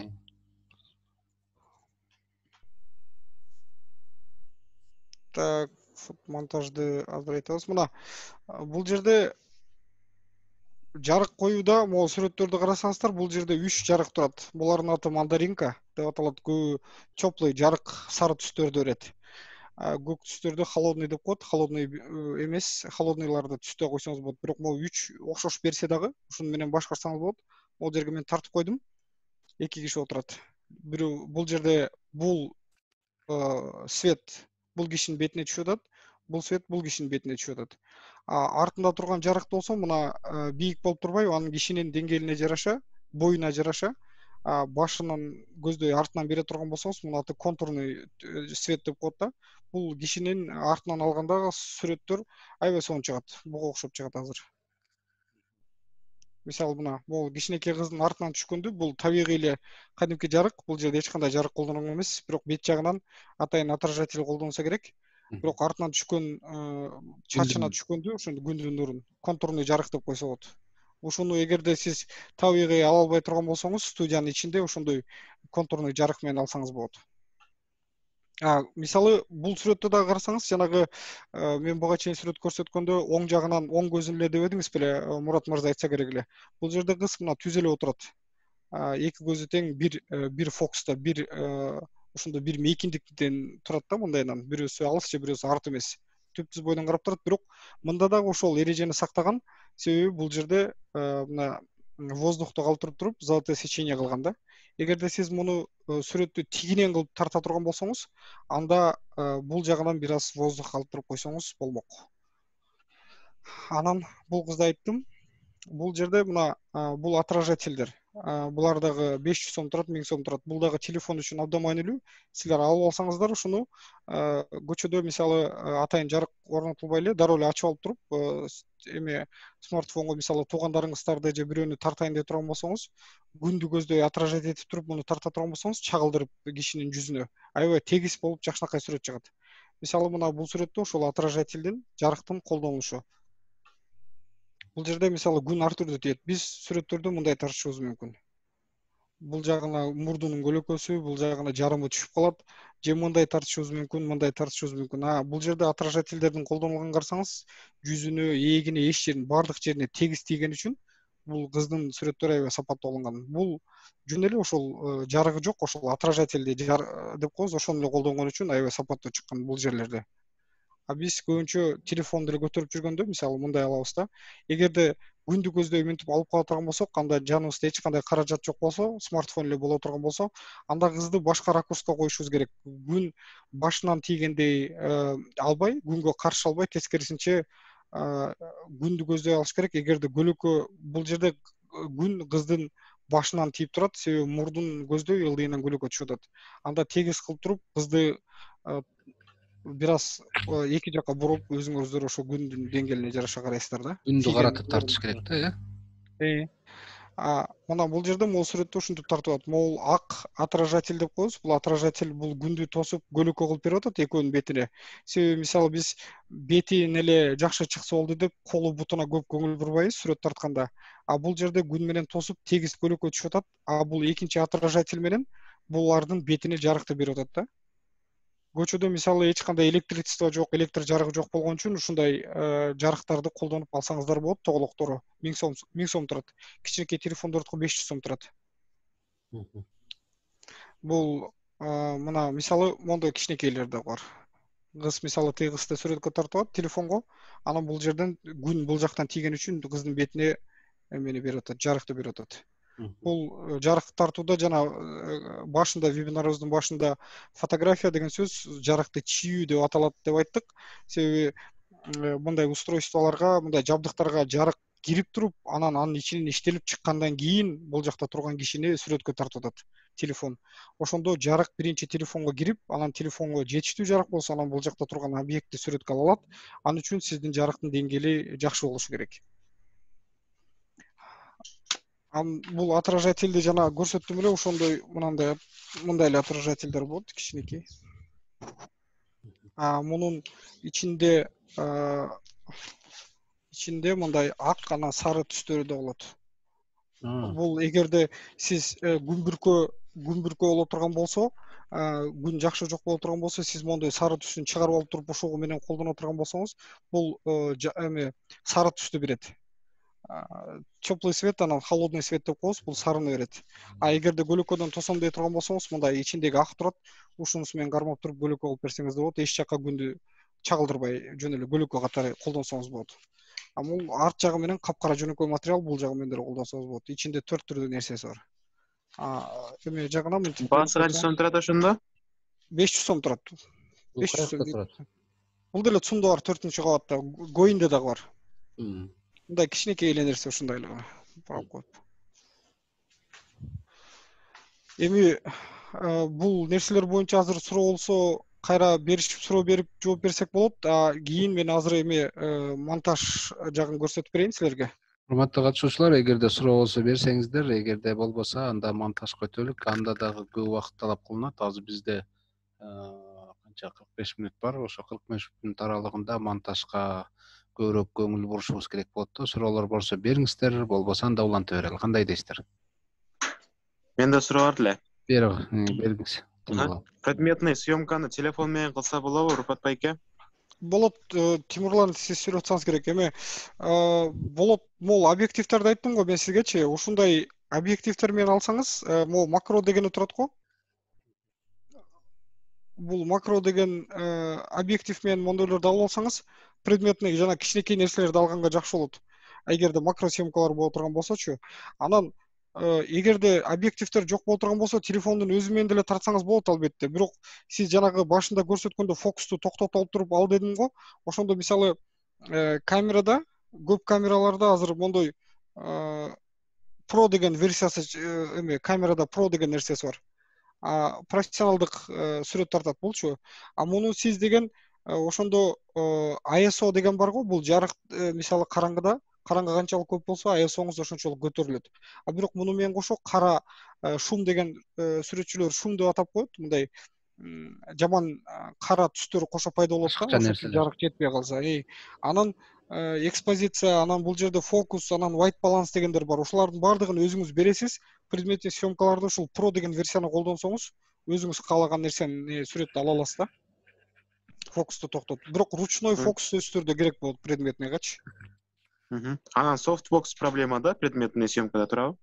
Так, монтажды азыр айтабыз. Мына бул жерде жарык коюуда, могу сүрөттөрдү карасаңыздар, бул жерде үч жарык турат. Булардын аты мандаринка деп аталат. Көбү теплый, жарык сары түстөрдү берет. Көк түстөрдү холодный деп коет. Холодный эмес, холодныйларды түстө койсоңуз болот. Бирок могу үч окшош берсе дагы, ушуну менен башкарсаңыз болот. Могу жерге мен тартып койдум. эки киши отурат. Бирөө бул жерде бул свет бул кишинин бетине түшүп атат. Бул свет бул кишинин бетине түшүп атат. Артында турган жарык болсо, мына бийик болуп турбайбы, анын кишинин деңгээлине жараша, боюна жараша, башынын көздөй артынан бере турган болсоңуз, муну аты контурный свет деп коет да. Бул кишинин артынан алгандагы сүрөттөр аябай сонун чыгат. Буга окшоп чыгат азыр. Мисалы, мына бул кичинекей кыздын артынан түшкөндү, бул табигый эле кадимки жарык, бул жерде эч кандай жарык колдонгон эмес, бирок бет жагынан атайын отражатель колдонсо керек. Бирок артынан түшкөн чачына түшкөндү, ошондо күндүн нурун контурный жарык деп койсо болот. Ушуну эгерде сиз табигый ала албай турган болсоңуз, студиянын ичинде ошондой контурный жарык менен алсаңыз болот. А, мисалы, бул сүрөттө дагы карасаңыз, жанагы мен буга чейин сүрөт көрсөткөндө оң жагынан оң көзүн эле дебедиңиз беле, Мурат мырза айтса керек эле. Бул жерде кыз мына түз эле отурат. Эки көзү тең бир бир фокуста, бир ошондо бир мейкиндиктен турат да, мындайынан бирөөсү алыс же бирөөсү арт эмес, түп түз бойдон карап турат. Бирок мында дагы ошол эрежени сактаган, себеби бул жерде мына воздухту калтырып туруп золотое сечение кылган да. Эгерде сиз муну сүрөттү тигинен кылып тарта турган болсоңуз, анда бул жагынан бир аз воздух калтырып койсоңуз болмок. Анан бул кызды айттым. Бул жерде мына бул отражательдер. Булар дагы беш жүз сом турат, миң сом турат. Бул дагы телефон үчүн абдан маанилүү. Силер алып алсаңыздар ушуну көчөдө мисалы атайын жарык орнотулбай эле дароо эле ачып алып туруп, эме смартфонго мисалы туугандарыңыздарды же бирөөнү тартайын деп турган болсоңуз, күндү көздөй отражать этип туруп муну тарта турган болсоңуз, чагылдырып кишинин жүзүнө аябай тегиз болуп жакшынакай сүрөт чыгат. Мисалы мына бул сүрөттө ошол отражательдин, жарыктын колдонулушу. Бул жерде мисалы күн ар түрдүү тиет. Биз сүрөттөрдү мындай тартышыбыз мүмкүн. Бул жагына мурдунун көлөкөсү, бул жагына жарымы түшүп калат, же мындай тартышыбыз мүмкүн, мындай тартышыбыз мүмкүн. А бул жерде отражательдердин колдонулганын карасаңыз, жүзүнө, ээлегине, эч жерин, бардык жерине тегиз тийгени үчүн бул кыздын сүрөттөрү аябай сапаттуу алынган. Бул жөн эле ошол жарыгы жок, ошол отражательди деп коебуз, ошону эле колдонгон үчүн аябай сапаттуу чыккан бул жерлерде. А биз көбүнчө телефонду эле көтөрүп жүргөндө, мисалы мындай алабыз да. Эгерде күндү көздөй мынтип алып кала турган болсок, анда жаныбызда эч кандай каражат жок болсо, смартфон эле боло турган болсо, анда кызды башка ракурска коюшубуз керек. Күн башынан тийгендей албай, күнгө каршы албай, тескерисинче күндү көздөй алыш керек. Эгерде көлөкө, бул жерде күн кыздын башынан тийип турат, себеби мурдун көздөй ылдыйынан көлөкө түшүп атат. Анда тегиз кылып туруп, кызды бир аз эки жакка буруп, өзүңүздөр ошо күндүн деңгээлине жараша карайсыздар да. Күндү каратып тартыш керек да, э? А мына бул жерде могул сүрөттө ушинтип тартып атат. Могул ак отражатель деп коебуз. Бул отражатель бул күндү тосуп, көлөкө кылып берип атат экөөнүн бетине. Себеби мисалы биз бетин эле жакшы чыкса болду деп, колу бутуна көп көңүл бурбайбыз сүрөт тартканда. А бул жерде күн менен тосуп, тегиз көлөкө түшүп атат. А бул экинчи отражатель менен булардын бетине жарыкты берип атат да. Көчөдө мисалы эч кандай электричество жок, электр жарыгы жок болгон үчүн ушундай жарыктарды колдонуп алсаңыздар болот. Тоголоктору миң сом, миң сом турат. Кичинекей телефондордуку беш жүз сом турат. Бул мына мисалы мондой кичинекейлер да бар. Кыз мисалы тиги кызды сүрөткө тартып алат телефонго, анан бул жерден күн бул жактан тийген үчүн кыздын бетине эмени берип атат, жарыкты берип атат. Бул жарык тартууда жана башында, вебинарыбыздын башында фотография деген сөз жарыкты чийүү деп аталат деп айттык. Себеби мындай устройстволорго, мындай жабдыктарга жарык кирип туруп, анан анын ичинен иштелип чыккандан кийин бул жакта турган кишини сүрөткө тартып атат телефон. Ошондо жарык биринчи телефонго кирип, анан телефонго жетиштүү жарык болсо, анан бул жакта турган объектти сүрөткө ала алат. Ал үчүн сиздин жарыктын деңгээли жакшы болушу керек. Бул отражательди жана көрсөттүм эле, ошондой мындай мындай эле отражательдер болот, кичинекей. А мунун ичинде ичинде мындай ак, анан сары түстөрү да болот. Бул эгерде сиз күнбүркө күнбүркө боло турган болсо, күн жакшы жок боло турган болсо, сиз мондой сары түсүн чыгарып алып туруп ошого менен колдоно турган болсоңуз, бул эме сары түстү берет. Теплый свет, анан холодный свет деп коебуз, бул сарыны берет. А эгерде көлөкөдөн тосом дей турган болсоңуз, мындай ичиндеги ак турат, ушунусу менен кармап туруп көлөкө кылып берсеңиз да болот. Эч жакка күндү чагылдырбай, жөн эле көлөкө катары колдонсоңуз болот. А бул арт жагы менен капкара жөнөкөй материал, бул жагы менен деле колдонсоңуз болот. Ичинде төрт түрдүү нерсеси бар. А эме жагына мынтип баасы канча сом турат ошондо? беш жүз сом турат. беш жүз сом турат. Бул деле Цумда бар, төртүнчү кабатта, Гоинде дагы бар. Мындай кичинекей эле нерсе ушундай эле барып коет. Эми бул нерселер боюнча азыр суроо болсо, кайра беришип суроо берип жооп берсек болот. А кийин мен азыр эми монтаж жагын көрсөтүп берейин силерге. Урматтуу катышуучулар, эгерде суроо болсо берсеңиздер, эгерде болбосо анда монтажга өтөлүк. Анда дагы көп убакыт талап кылынат. Азыр бизде канча кырк беш мүнөт бар. Ошо кырк беш мүнөт аралыгында монтажга көбүрөөк көңүл бурушубуз керек болот да. Суроолор болсо бериңиздер, болбосо анда уланта берели. Кандай дейсиздер? Менде суроо бар эле. Бериңиз. Предметный съемканы телефон менен кылса болобу, Рупат байке? Болот, Тимурлан, сиз сүрөт атсаңыз керек. Эми болот, могул объективтерди айттым го мен сизгечи. Ушундай объективтер менен алсаңыз, могул макро дегени турат го. бул макро деген объектив менен моделдерди алып алсаңыз, предметный жана кичинекей нерселерди алганга жакшы болот. Эгерде макро съемкалар боло турган болсочу, анан эгерде объективдер жок боло турган болсо, телефондун өзү менен деле тартсаңыз болот албетте. Бирок сиз жанагы башында көрсөткөндө фокусту токтотуп алып туруп ал дедим го. Ошондо мисалы камерада, көп камераларда азыр мондой Pro деген версиясы, эме камерада Pro деген нерсеси бар. А профессионалдык сүрөт тартат болчу. А муну сиз деген ошондо ай эс о деген бар го, бул жарык мисалы караңгыда, караңгы канчалык көп болсо, ай эс оңуз ошончолук көтөрүлөт. А бирок муну менен кошо кара шум деген сүрөтчүлөр шум деп атап коет, мындай жаман кара түстөр кошо пайда болот да, ошо жарык жетпей калса. Анан экспозиция, анан бул жерде фокус, анан white balance дегендер бар. Ошолардын бардыгын өзүңүз бересиз. Предметный съемкаларды ушул Pro деген версияны колдонсоңуз, өзүңүз каалаган нерсени сүрөттө ала аласыз да. Фокусту токтоп. Бирок ручной фокус сөзсүз түрдө керек болот предметныйгачы. Анан softbox проблема да предметный съемкада турабы?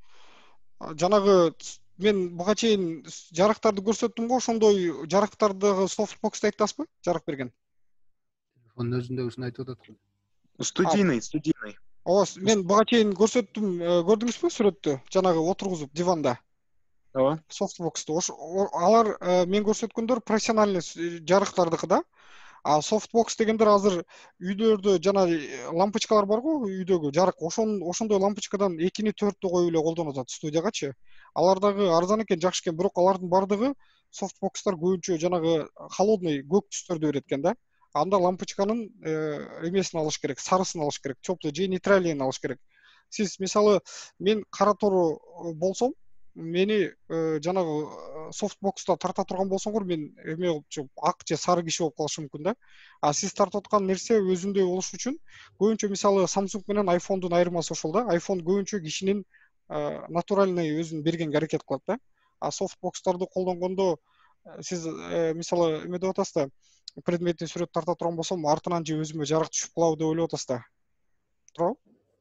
Жанагы мен буга чейин жарыктарды көрсөттүм го, ошондой жарыктардагы softboxты айтасызбы? Жарык берген. Телефондун өзүндөгүсүн айтып атат го. Студийный, студийный. Ооба, мен буга чейин көрсөттүм, көрдүңүзбү сүрөттү? Жанагы отургузуп диванда. Ооба. Softboxты. Алар мен көрсөткөндөр профессиональный жарыктардыкы да. А softbox дегендер азыр үйдөрдө жана лампочкалар бар го, үйдөгү жарык. Ошон ошондой лампочкадан экини төрттү коюп эле колдонуп атат студиягачы. Алардагы арзан экен, жакшы экен, бирок алардын бардыгы softboxтар көбүнчө жанагы холодный көк түстөрдү берет экен да. Анда лампочканын эмесин алыш керек, сарысын алыш керек, теплый же нейтральныйын алыш керек. Сиз мисалы мен кара тору болсом, мени жанагы softboxта тарта турган болсоңор, мен эме болчу ак же сары киши болуп калышым мүмкүн да. А сиз тартып аткан нерсе өзүндөй болуш үчүн көбүнчө мисалы Samsung менен iPhone'дун айырмасы ошол да. iPhone көбүнчө кишинин натуральный өзүн бергенге аракет кылат да. А softboxтарды колдонгондо сиз мисалы эме деп атасыз да, предметный сүрөт тарта турган болсом, артынан же өзүмө жарык түшүп калабы деп ойлоп атасыз да. Туурабы?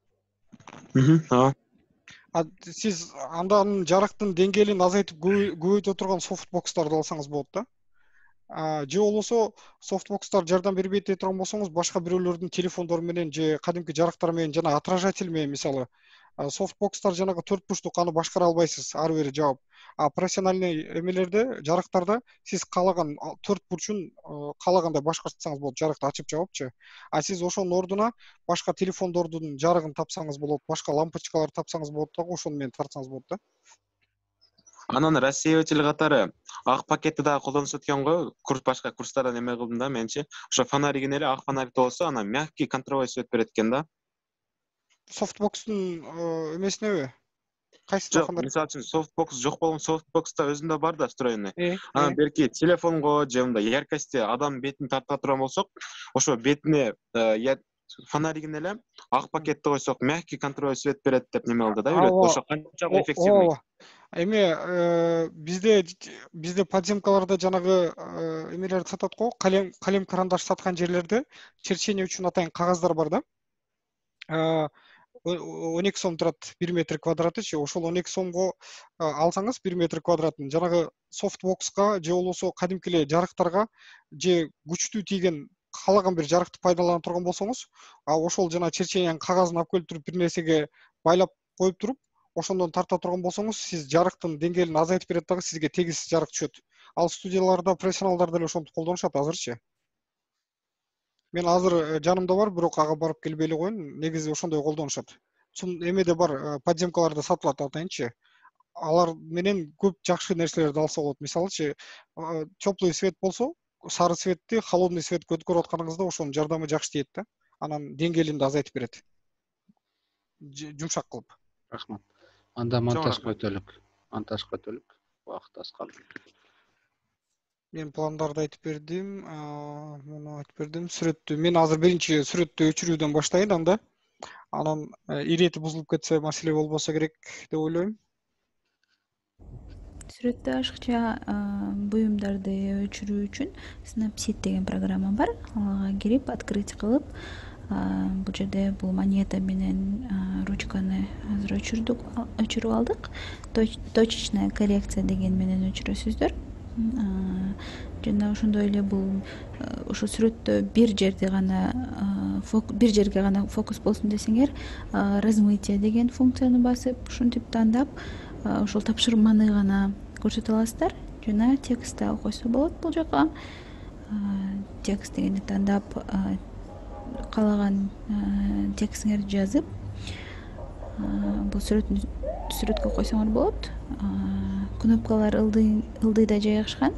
Мм, ооба. А сиз андан жарыктын деңгээлин азайтып көбөйтө турган softboxтарды алсаңыз болот да. А же болбосо softboxтар жардам бербейт дей турган болсоңуз, башка бирөөлөрдүн телефондору менен же кадимки жарыктар менен жана отражатель менен мисалы softboxтар жанагы төрт бурчтук, аны башкара албайсыз, ары бери жаап. А профессиональный эмелерде, жарыктарда сиз каалаган төрт бурчун каалагандай башкартсаңыз болот, жарыкты ачып жаапчы. А сиз ошонун ордуна башка телефондордун жарыгын тапсаңыз болот, башка лампочкаларды тапсаңыз болот дагы, ошону менен тартсаңыз болот да. Анан рассеиватель катары ак пакетти дагы колдонушат экен го. Курс башка курстардан эме кылдым да менчи. Ошо фонаригин эле ак фонарик болсо, анан мягкий контровой свет берет экен да. Softbox'un эмесинеби? Кайсы Жок, фонарик? мисалы үчүн softbox жок болгон softbox'та өзүндө бар да встроенный. Э, Анан берки телефонго же мындай яркости адам бетин тарта турган болсок, ошо бетине фонаригин эле ак пакетти койсок, мягкий контровой свет берет деп неме кылды да, үйрөттү. Ошо канчалык эффективный. Эме бизде бизде подземкаларда жанагы эмелерди сатат го, калем калем карандаш саткан жерлерде черчение үчүн атайын кагаздар бар да. он эки сом турат бир метр квадратычы, ошол он эки сомго алсаңыз бир метр квадратын жанагы softboxка же болбосо кадимки эле жарыктарга же күчтүү тийген каалаган бир жарыкты пайдалана турган болсоңуз, а ошол жана черчениянын кагазын алып келип туруп бир нерсеге байлап коюп туруп, ошондон тарта турган болсоңуз, сиз жарыктын деңгээлин азайтып берет дагы, сизге тегиз жарык түшөт. Ал студияларда профессионалдар деле ошону колдонушат азырчы. Мен азыр жанымда бар, бирок ага барып келбей эле коеюн, негизи ошондой колдонушат. Сум эмеде бар, подземкаларда сатылат атайынчы. Алар менен көп жакшы нерселерди алса болот. Мисалычы, теплый свет болсо, сары светти холодный свет көткөрүп атканыңызда ошонун жардамы жакшы тиет да. Анан деңгээлин да азайтып берет. Жумшак кылып. Рахмат. Анда монтаж көтөлүк. Монтаж көтөлүк. Убакыт аз калды. Мен пландарды айтып бердим, муну айтып бердим. Сүрөттү мен азыр биринчи сүрөттү өчүрүүдөн баштайын анда. Анан ирети бузулуп кетсе маселе болбосо керек деп ойлойм. Сүрөттө ашыкча буюмдарды өчүрүү үчүн Snapseed деген программа бар. Ага кирип, открыть кылып, бул жерде бул монета менен ручканы азыр өчүрдүк, өчүрүп алдык. Точечная коррекция деген менен өчүрөсүздөр. жана ошондой эле бул ошо сүрөттө бир жерде гана бир жерге гана фокус болсун десеңер, размытие деген функцияны басып, ушинтип тандап, ошол тапшырманы гана көрсөтө аласыздар. Жана текстти алып койсо болот бул жака. Текст дегенди тандап, каалаган текстиңерди жазып, бул сүрөттү сүрөткө койсоңор болот. Кнопкалар ылдыйда жайгашкан.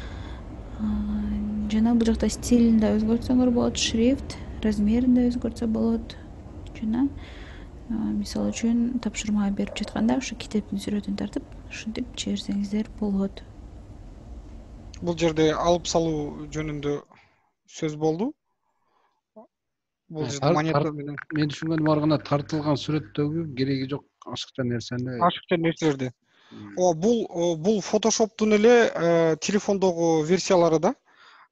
Жана бул жакта стилин да өзгөртсөңөр болот, шрифт, размерин да өзгөртсө болот. Жана мисалы үчүн тапшырма берип жатканда ушу китептин сүрөтүн тартып, ушинтип чыгырсаңыздар болот. Бул жерде алып салуу жөнүндө сөз болду. Бул жерде монета менен мен түшүнгөнүм ар гана тартылган сүрөттөгү кереги жок ашыкча нерсени. Ашыкча нерселерди. О, бул бул Photoshop'тун эле телефондогу версиялары да.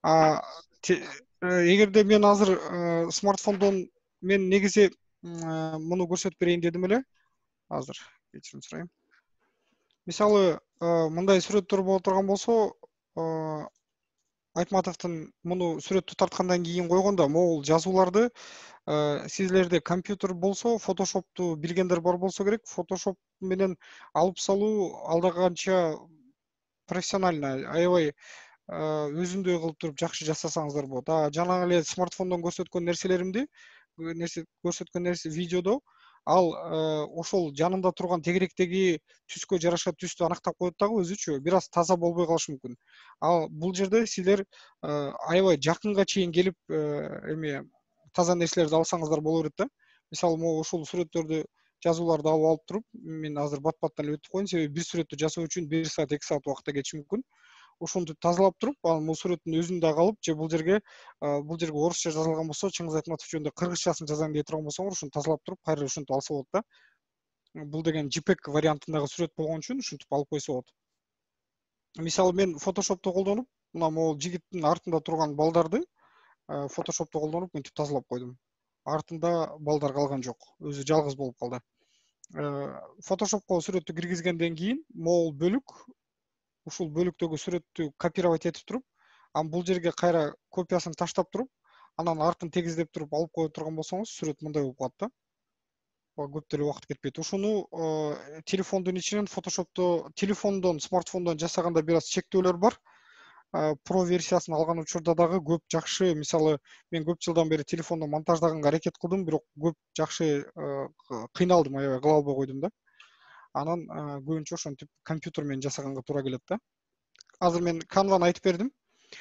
Эгерде мен азыр смартфондон мен негизи муну көрсөтүп берейин дедим эле. Азыр кечирим сурайм. Мисалы, мындай сүрөттөр боло турган болсо, Айтматовдун муну сүрөттү тарткандан кийин койгондо, могул жазууларды сизлерде компьютер болсо, Photoshop'ту билгендер бар болсо керек, Photoshop менен алып салуу алда канча профессионально, аябай өзүндөй кылып туруп жакшы жасасаңыздар болот. А жана эле смартфондон көрсөткөн нерселеримди, нерсе көрсөткөн нерсе видеодо, ал ошол жанында турган тегеректеги түскө жараша түстү анактап коет дагы өзүчө, бир аз таза болбой калышы мүмкүн. Ал бул жерде силер аябай жакынга чейин келип эме таза нерселерди алсаңыздар боло берет да. Мисалы, могу ушул сүрөттөрдү, жазууларды алып алып туруп, мен азыр бат-баттан эле өтүп коеюн, себеби бир сүрөттү жасоо үчүн бир саат, эки саат убакыт кетиши мүмкүн. Ошону тазалап туруп, анан бул сүрөттүн өзүндө калып, же бул жерге бул жерге орусча жазылган болсо, Чыңгыз Айтматов жөнүндө кыргызчасын жазайын дей турган болсоңор, ушуну тазалап туруп, кайра ушинтип алса болот да. Бул деген JPEG вариантындагы сүрөт болгон үчүн ушинтип алып койсо болот. Мисалы, мен Photoshop'ту колдонуп, мына могул жигиттин артында турган балдарды Photoshop'ту колдонуп мынтип тазалап койдум. Артында балдар калган жок, өзү жалгыз болуп калды. Photoshop'ко сүрөттү киргизгенден кийин могул бөлүк, ушул бөлүктөгү сүрөттү копировать этип туруп, анан бул жерге кайра копиясын таштап туруп, анан артын тегиздеп туруп алып кое турган болсоңуз, сүрөт мындай болуп калат да. Көп деле убакыт кетпейт. Ушуну телефондун ичинен Photoshop'то телефондон, смартфондон жасаганда бир аз чектөөлөр бар. Pro версиясын алган учурда дагы көп жакшы, мисалы, мен көп жылдан бери телефондон монтаждаганга аракет кылдым, бирок көп жакшы кыйналдым, аябай кыла албай койдум да. Анан көбүнчө ошентип компьютер менен жасаганга туура келет да. Азыр мен Canva'ны айтып бердим.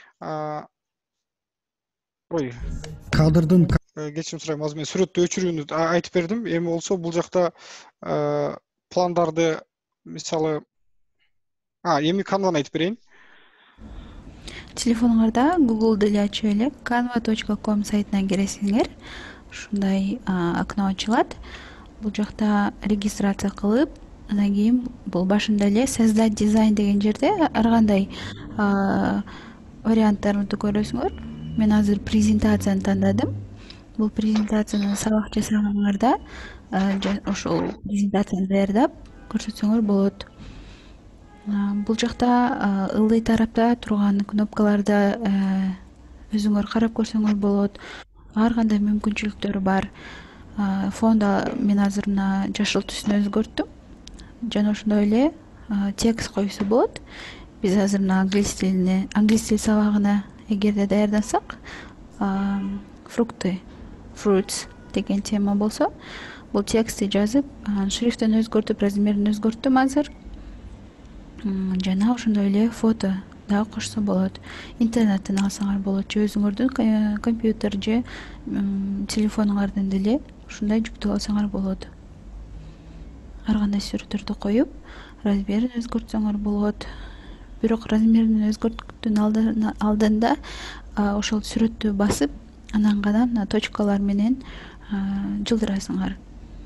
Ой, кадрдын кечирим сурайм, азыр мен сүрөттү өчүрүүнү айтып бердим. Эми болсо бул жакта пландарды, мисалы, а, эми Canva'ны айтып берейин. Телефонуңарда Google деле ачып элек canva точка com сайтынан киресиңер. Ушундай окно ачылат. Бул жакта регистрация кылып, андан кийин бул башында эле создать дизайн деген жерде ар кандай варианттарды көрөсүңөр. Мен азыр презентацияны тандадым. Бул презентацияны сабак жасаганыңарда ошол презентацияны даярдап көрсөтсөңөр болот. Бул жакта ылдый тарапта турган кнопкаларды өзүңөр карап көрсөңөр болот. Ар кандай мүмкүнчүлүктөр бар. Фонда мен азыр мына жашыл түсүнө өзгөрттүм. Жана ошондой эле текст койсо болот. Биз азыр мына англис тилине, англис тил сабагына эгерде даярдансак, фрукты, fruits деген тема болсо, бул текстти жазып, шрифтин өзгөртүп, размерин өзгөрттүм азыр. Жана ошондой эле фото да кошсо болот. Интернеттен алсаңар болот, же өзүңөрдүн компьютер же телефонуңардан деле ушундай жүктөп алсаңар болот. Ар кандай сүрөттөрдү коюп, размерин өзгөртсөңөр болот. Бирок размерин өзгөрттүн алдында ошол сүрөттү басып, анан гана точкалар менен жылдырасыңар.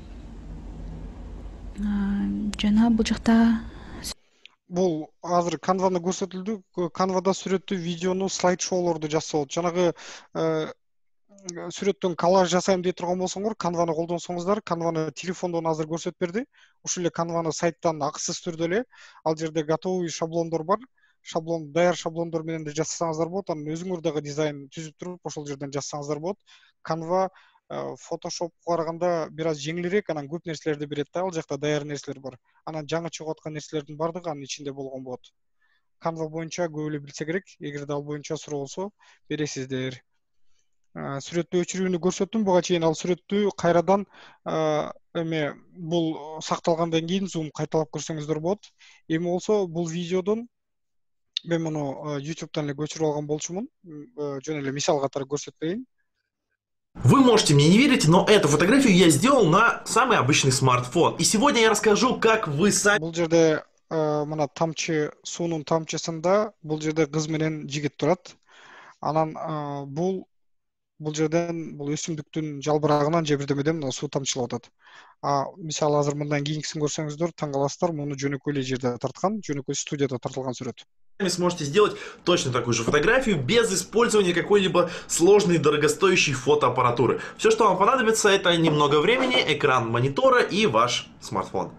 Жана бул жакта бул азыр Canva'ны көрсөтүлдү. Canva'да сүрөттү, видеону, слайд-шоулорду жасап болот. Жанагы сүрөттөн коллаж жасайм дей турган болсоңор, Canva'ны колдонсоңуздар, Canva'ны телефондон азыр көрсөтүп берди. Ушул эле Canva'ны сайттан акысыз түрдө эле, ал жерде готовый шаблондор бар. шаблон, даяр шаблондор менен да жасасаңыздар болот. Анан өзүңөр дагы дизайн түзүп туруп, ошол жерден жасасаңыздар болот. Canva Photoshopко караганда бир аз жеңилирээк, анан көп нерселерди берет да, ал жакта даяр нерселер бар. Анан жаңы чыгып аткан нерселердин бардыгы анын ичинде болгон болот. Canva боюнча көп эле билсе керек, эгерде ал боюнча суроо болсо бересиздер. Сүрөттү өчүрүүнү көрсөттүм, буга чейин ал сүрөттү кайрадан эме бул сакталгандан кийин зум кайталап көрсөңүздөр болот. Эми болсо бул видеодон мен муну YouTube'дан эле көчүрүп алган болчумун. Жөн эле мисал катары көрсөтпөйүн. Вы можете мне не верить, но эту фотографию я сделал на самый обычный смартфон. И сегодня я расскажу, как вы сами... Бул жерде мына тамчы, суунун тамчысында бул жерде кыз менен жигит турат. Анан бул бул жерден бул өсүмдүктүн жалбырагынан же бирдемеден мына суу тамчылап атат. А мисалы азыр мындан кийинкисин көрсөңүздөр таң каласыздар, муну жөнөкөй эле жерде тарткан, жөнөкөй студияда тартылган сүрөт. Вы сможете сделать точно такую же фотографию без использования какой-либо сложной дорогостоящей фотоаппаратуры. Все, что вам понадобится, это немного времени, экран монитора и ваш смартфон.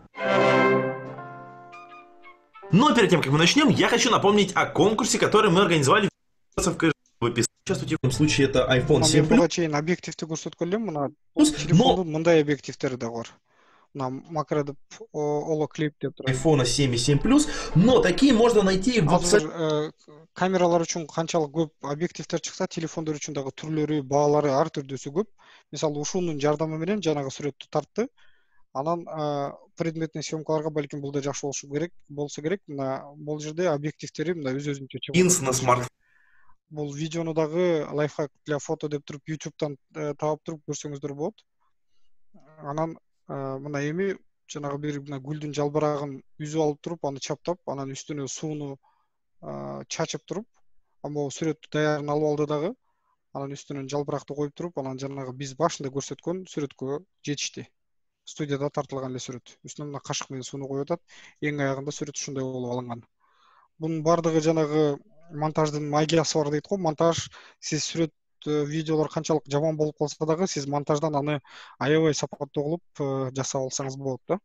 Но перед тем, как мы начнем, я хочу напомнить о конкурсе, который мы организовали в описании. Участвуйте, в этом случае это iPhone семь плюс. Объективти көрсөткөн элем, мына телефондун мындай объективтери да бар. На макро деп олоклип деп турат. iPhone семь и семь плюс, но такие можно найти в абсолютно. Камералар үчүн канчалык көп объективтер чыкса, телефондор үчүн дагы түрлөрү, баалары ар түрдүүсү көп. Мисалы ушунун жардамы менен жанагы сүрөттү тартты. Анан предметный съемкаларга балким бул да жакшы болушу керек, болсо керек. Мына бул жерде объективтери мына өз-өзүнчө чыгат. На смартфон. Бул видеону дагы лайфхак для фото деп туруп YouTube'дан таап туруп көрсөңүздөр болот. Анан мына эми жанагы бир мына гүлдүн жалбырагын үзүп алып туруп, аны чаптап, анан үстүнө сууну чачып туруп, ама сүрөттү даярын алып алды дагы. Анан үстүнө жалбыракты коюп туруп, анан жанагы биз башында көрсөткөн сүрөткө жетишти. Студияда тартылган эле сүрөт. Үстүнө мына кашык менен сууну коюп атат. Эң аягында сүрөт ушундай болуп алынган. Бунун бардыгы жанагы монтаждын магиясы бар дейт го. Монтаж, сиз сүрөт, видеолор канчалык жаман болуп калса дагы, сиз монтаждан аны аябай сапаттуу кылып жасап алсаңыз болот да.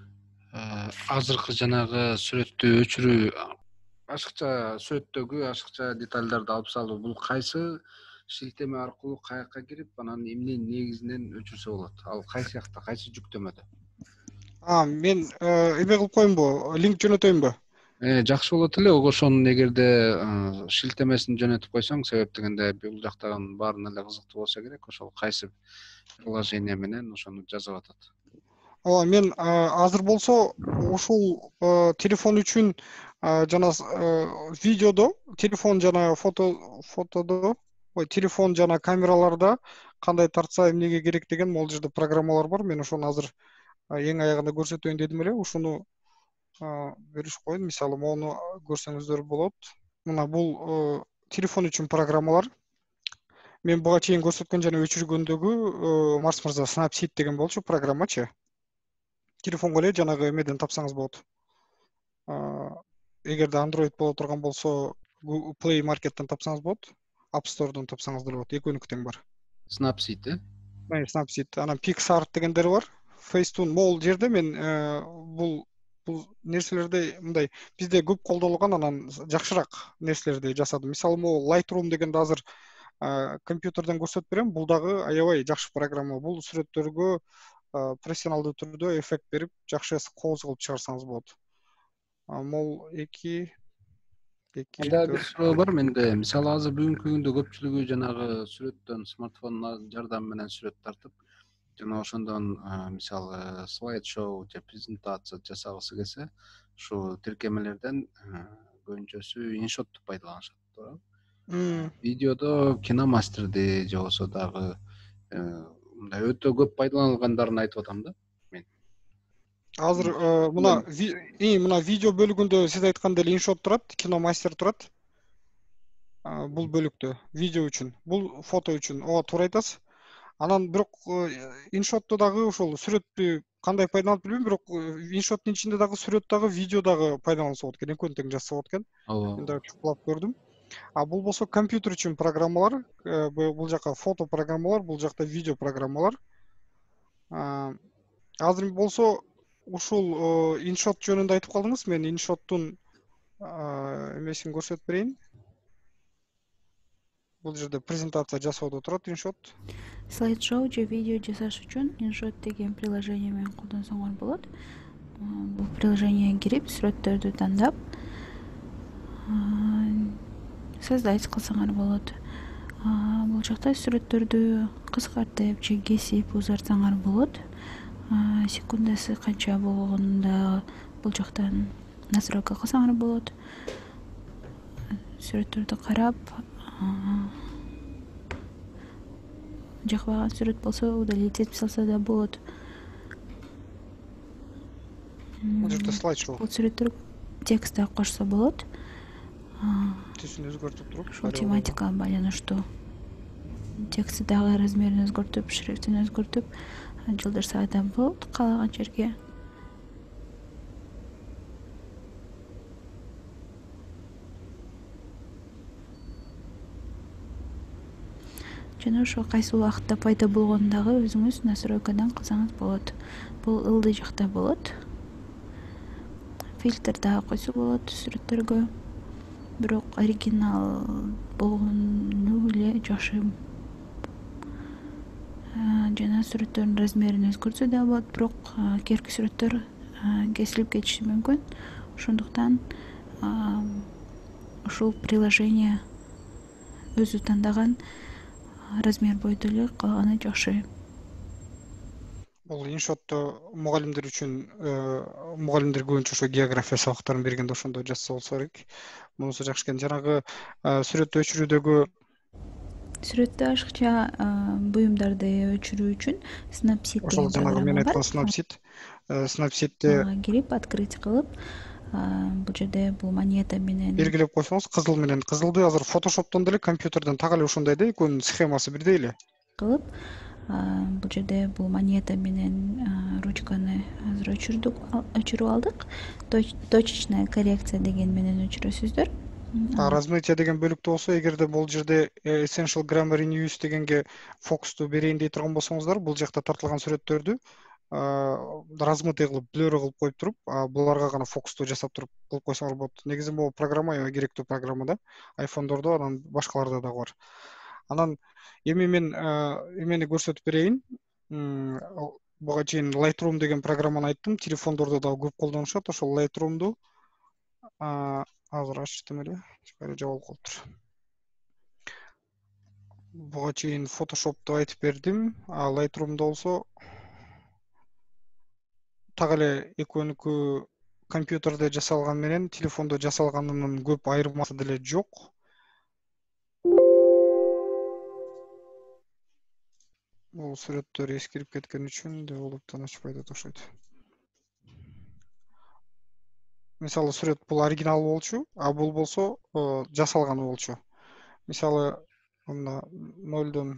Азыркы жанагы сүрөттү өчүрүү, ашыкча сүрөттөгү ашыкча детальдарды алып салуу, бул кайсы шилтеме аркылуу каяка кирип, анан эмненин негизинен өчүрсө болот? Ал кайсы жакта, кайсы жүктөмөдө? А, мен эме кылып коеюнбу? Линк жөнөтөйүнбү? Э, жакшы болот эле. Ошонун эгерде шилтемесин жөнөтүп койсоң, себеп дегенде бул жактагын баарын эле кызыктуу болсо керек. Ошол кайсы приложение менен ошону жазып атат. Ооба, мен азыр болсо ушул телефон үчүн жана видеодо, телефон жана фото фотодо, ой, телефон жана камераларда кандай тартса эмнеге керек деген могул жерде программалар бар. Мен ошону азыр эң аягында көрсөтөйүн дедим эле. Ушуну бериш коюн. Мисалы, мону көрсөңүздөр болот. Мына бул телефон үчүн программалар. Мен буга чейин көрсөткөн жана өчүргөндөгү Марс мырза Snapseed деген болчу программачы. Телефонго эле жанагы эмеден тапсаңыз болот. Эгерде Android боло турган болсо Play Market'тен тапсаңыз болот. App Store'дан тапсаңыз болот. Экөөнүкү тең бар. Snapseed, э? Мен Snapseed. Анан Pixart дегендер бар. Facetune могул жерде мен бул бул нерселерди мындай бизде көп колдонулган, анан жакшыраак нерселерди жасадым. Мисалы, могу Lightroom дегенди азыр компьютерден көрсөтүп берем. Бул дагы аябай жакшы программа. Бул сүрөттөргө профессионалдуу түрдө эффект берип, жакшы кооз кылып чыгарсаңыз болот. Мол эки Анда бир суроо бар менде. Мисалы, азыр бүгүнкү күндө көпчүлүгү жанагы сүрөттөн смартфондун жардамы менен сүрөт тартып, жана ошондон мисалы слайд шоу же презентация жасагысы келсе, ушу тиркемелерден көбүнчөсү иншотту пайдаланышат, туура? Видеодо киномастерди же болсо дагы мындай өтө көп пайдалангандарын айтып атам да мен. Азыр мына мына видео бөлүгүндө сиз айткандай эле иншот турат, киномастер турат. Бул бөлүктө видео үчүн, бул фото үчүн. Ооба, туура айтасыз. Анан бирок иншотто дагы ошол сүрөттү кандай пайдаланып билбейм, бирок иншоттун ичинде дагы сүрөт дагы, видео дагы пайдаланса болот экен, экөөнү тең жазса болот экен. Мен дагы чукулап көрдүм. А бул болсо компьютер үчүн программалар, бул жака фото программалар, бул жакта видео программалар. Азыр болсо ушул иншот жөнүндө айтып калдыңыз. Мен иншоттун эмесин көрсөтүп берейин. Бул жерде презентация жасоодо турат иншот. Слайд-шоу же видео жасаш үчүн InShot деген приложение менен колдонсоңор болот. Бул приложениеге кирип, сүрөттөрдү тандап, создать кылсаңар болот. Бул жакта сүрөттөрдү кыскартып же кесип узартсаңар болот. Секундасы канча болгонун да бул жактан настройка кылсаңар болот. Сүрөттөрдү карап, жакпаган сүрөт болсо удалить этип салса да болот. Бул жерде слайд-шоу. Бул сүрөттөр текст да кошсо болот. Түсүн өзгөртүп туруп, Ушул тематикага байланыштуу. Тексти дагы размерин өзгөртүп, шрифтин өзгөртүп, жылдырса да болот каалаган жерге. Жана ошо кайсы убакытта пайда болгонун дагы өзүңүз настройкадан кылсаңыз болот. Бул ылдый жакта болот. Фильтр дагы койсо болот сүрөттөргө. Бирок оригинал болгону эле жакшы. Жана сүрөттөрдүн размерин өзгөртсө да болот, бирок керки сүрөттөр кесилип кетиши мүмкүн. Ошондуктан ушул приложение өзү тандаган размер бойдо эле калганы жакшы. Бул иншотто мугалимдер үчүн мугалимдер көбүнчө ошо география сабактарын бергенде ошондо жазса болсо керек. Мунусу жакшы экен. Жанагы сүрөттү өчүрүүдөгү Сүрөттө ашыкча буюмдарды өчүрүү үчүн Snapseed ошол деген жанагы мен программа бар. айткан Snapseed. Snapseed'те Кирип открыть кылып, бул жерде бул монета менен белгилеп койсоңуз, кызыл менен кызылды азыр Photoshop'тон деле компьютерден так эле ошондой да, экөөнүн схемасы бирдей эле. кылып, бул жерде бул монета менен ручканы азыр өчүрдүк, өчүрүп алдык. Точечная коррекция деген менен өчүрөсүздөр. Размытие деген бөлүктө болсо, эгерде бул жерде Essential Grammar in Use дегенге фокусту берейин дей турган болсоңуздар, бул жакта тартылган сүрөттөрдү размытый кылып, blur кылып коюп туруп, буларга гана фокусту жасап туруп кылып койсоңор болот. Негизи бул программа аябай керектүү программа да. iPhone'дордо, анан башкаларда да бар. Анан эми мен эмени көрсөтүп берейин. Буга чейин Lightroom деген программаны айттым. Телефондордо да көп колдонушат. Ошол Lightroom'ду азыр ачтым эле, чыкары жабылып калыптыр. Буга чейин Photoshop'ду айтып бердим. А Lightroom'да болсо так эле экөөнүкү компьютерде жасалган менен телефондо жасалганынын көп айырмасы деле жок. Бул сүрөттөр эскирип кеткен үчүн девелоптан ачпайт окшойт. Мисалы сүрөт бул оригинал болчу, а бул болсо жасалганы болчу. Мисалы мына нолдон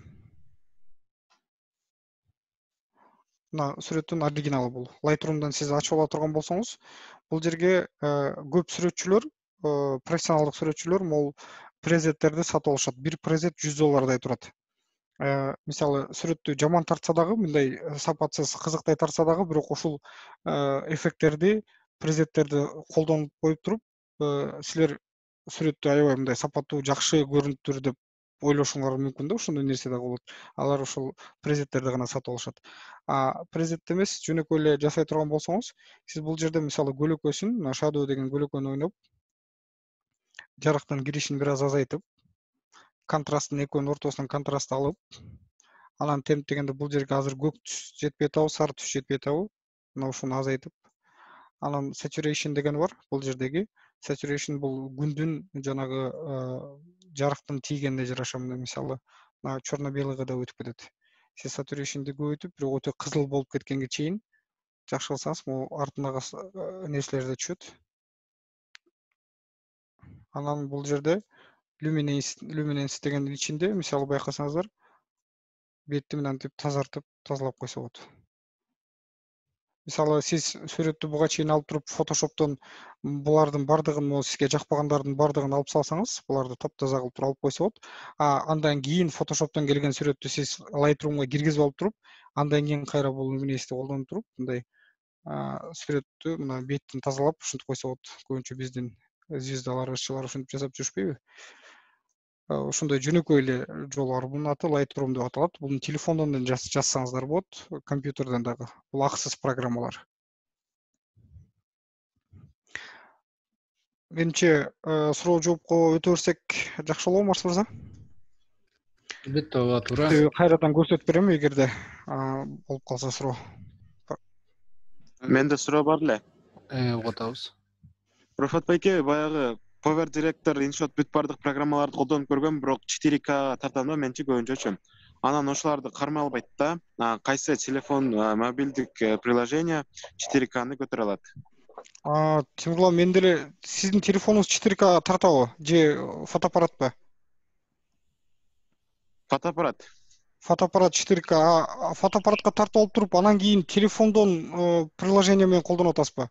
мына сүрөттүн оригиналы бул. Lightroom'дан сиз ачып ала турган болсоңуз, бул жерге көп сүрөтчүлөр, профессионалдык сүрөтчүлөр мол презеттерди сатып алышат. Бир презет жүз доллардай турат. Мисалы сүрөттү жаман тартса дагы, мындай сапатсыз, кызыктай тартса дагы, бирок ушул эффекттерди, презеттерди колдонуп коюп туруп, силер сүрөттү аябай мындай сапаттуу, жакшы көрүнүптүр деп ойлошуңар мүмкүн да, ошондой нерсе да болот. Алар ушул презеттерди гана сатып алышат. А презет эмес, жөнөкөй эле жасай турган болсоңуз, сиз бул жерде мисалы көлөкөсүн, мына Shadow деген көлөкөнү ойноп, жарыктын киришин бир аз азайтып, контрастын экөөнүн ортосунан контраст алып, анан темп дегенде бул жерге азыр көк түс жетпей атабы, сары түс жетпей атабы, мына ушуну азайтып, анан saturation деген бар, бул жердеги saturation бул күндүн жанагы жарыктын тийгенине жараша, мисалы, мына черно-белыйга да өтүп кетет. Сиз saturationди көбөйтүп, бирок өтө кызыл болуп кеткенге чейин жакшы кылсаңыз, могу артындагы нерселер да түшөт. Анан бул жерде luminance, luminance дегендин ичинде, мисалы байкасаңыздар, бетти мынтип тазартып, тазалап койсо болот. Мисалы, сиз сүрөттү буга чейин алып туруп, Photoshop'тон булардын бардыгын, могу сизге жакпагандардын бардыгын алып салсаңыз, буларды топ-таза кылып туруп алып койсо болот. А андан кийин Photoshop'тон келген сүрөттү сиз Lightroom'га киргизип алып туруп, андан кийин кайра бул luminace'ти колдонуп туруп, мындай сүрөттү мына беттин тазалап ушинтип койсо болот. Көбүнчө биздин звездалар ышчылар ушинтип жасап жүрүшпөйбү? Ошондой жөнөкөй эле жол бар. Бунун аты Lightroom деп аталат. Буну телефондон да жазсаңыздар болот, компьютерден дагы. Бул акысыз программалар. Менимче, суроо жоопко өтө берсек жакшы болобу, Марс мырза? Албетте, ооба туура. Кайрадан көрсөтүп берем эгерде болуп калса суроо. Менде суроо бар эле. Э, угатабыз. Руфат байке, баягы Power Director, InShot бүт бардык программаларды колдонуп көргөм, бирок четыре К тартам, менчи көбүнчөчү. Анан ошоларды кармай албайт да. Кайсы телефон, мобилдик приложение четыре Кны көтөрө алат? А, Тимурлан, мен деле сиздин телефонуңуз четыре К тартабы же фотоаппаратпы? Фотоаппарат. Фотоаппарат четыре К. А фотоаппаратка тартып алып туруп, анан кийин телефондон приложение менен колдонуп атасызбы?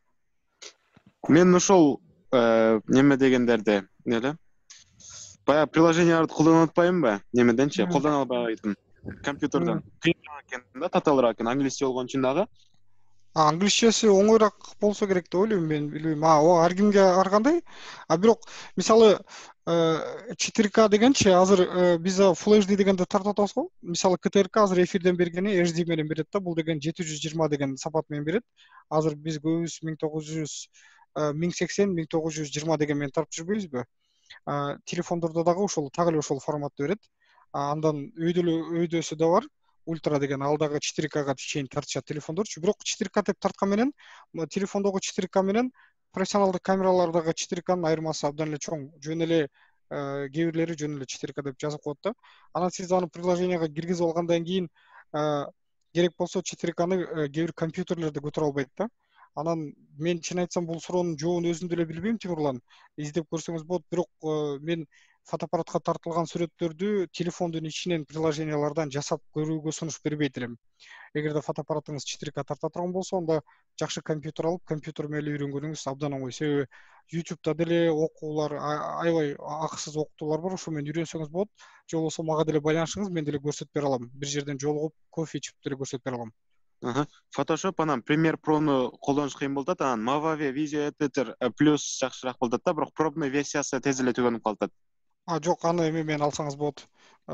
Мен ошол неме дегендерди, эле? Баягы приложенияларды колдонуп атпаймынбы? Немеденчи, колдоно албайбытым. Компьютерден. Кыйын экен да, татаалыраак экен, англисче болгон үчүн дагы. А, англисчеси оңоюраак болсо керек деп ойлойм, мен билбейм. А, о ар кимге ар кандай. А бирок мисалы четыре К дегенчи азыр биз Full эйч ди дегенди тартып атабыз го. Мисалы К Т Р К азыр эфирден бергени эйч ди менен берет да, бул деген жети жүз жыйырма деген сапат менен берет. Азыр биз көбүбүз миң тогуз жүз миң сексен миң тогуз жүз жыйырма деген менен тартып жүрбөйбүзбү? Телефондордо дагы ошол так эле ошол форматты берет. Андан өйдө өйдөсү да бар. Ультра деген ал дагы четыре Кга чейин тартышат телефондорчу. Бирок четыре К деп тарткан менен телефондогу четыре К менен профессионалдык камералардагы четыре Кнын айырмасы абдан эле чоң. Жөн эле кээ бирлери жөн эле четыре К деп жазып коет да. Анан сиз аны приложенияга киргизип алгандан кийин керек болсо четыре Кны кээ бир компьютерлерде көтөрө албайт да. Анан мен чын айтсам бул суроонун жообун өзүм деле билбейм, Тимурлан. Издеп көрсөңүз болот, бирок мен фотоаппаратка тартылган сүрөттөрдү телефондун ичинен приложениялардан жасап көрүүгө сунуш бербейт элем. Эгерде фотоаппаратыңыз четыре К тарта турган болсо, анда жакшы компьютер алып, компьютер менен үйрөнгөнүңүз абдан оңой. Себеби YouTube'да деле окуулар, аябай акысыз окутуулар бар, ошо менен үйрөнсөңүз болот. Же болбосо мага деле байланышыңыз, мен деле көрсөтүп бере алам. Бир жерден жолугуп, кофе ичип деле көрсөтүп бере алам. Photoshop анан Premiere Pro'ну колдонуш кыйын болот, анан Movavi Video Editor Plus жакшыраак болот да, бирок пробный версиясы тез эле түгөнүп калат. А, жок, аны эме менен алсаңыз болот.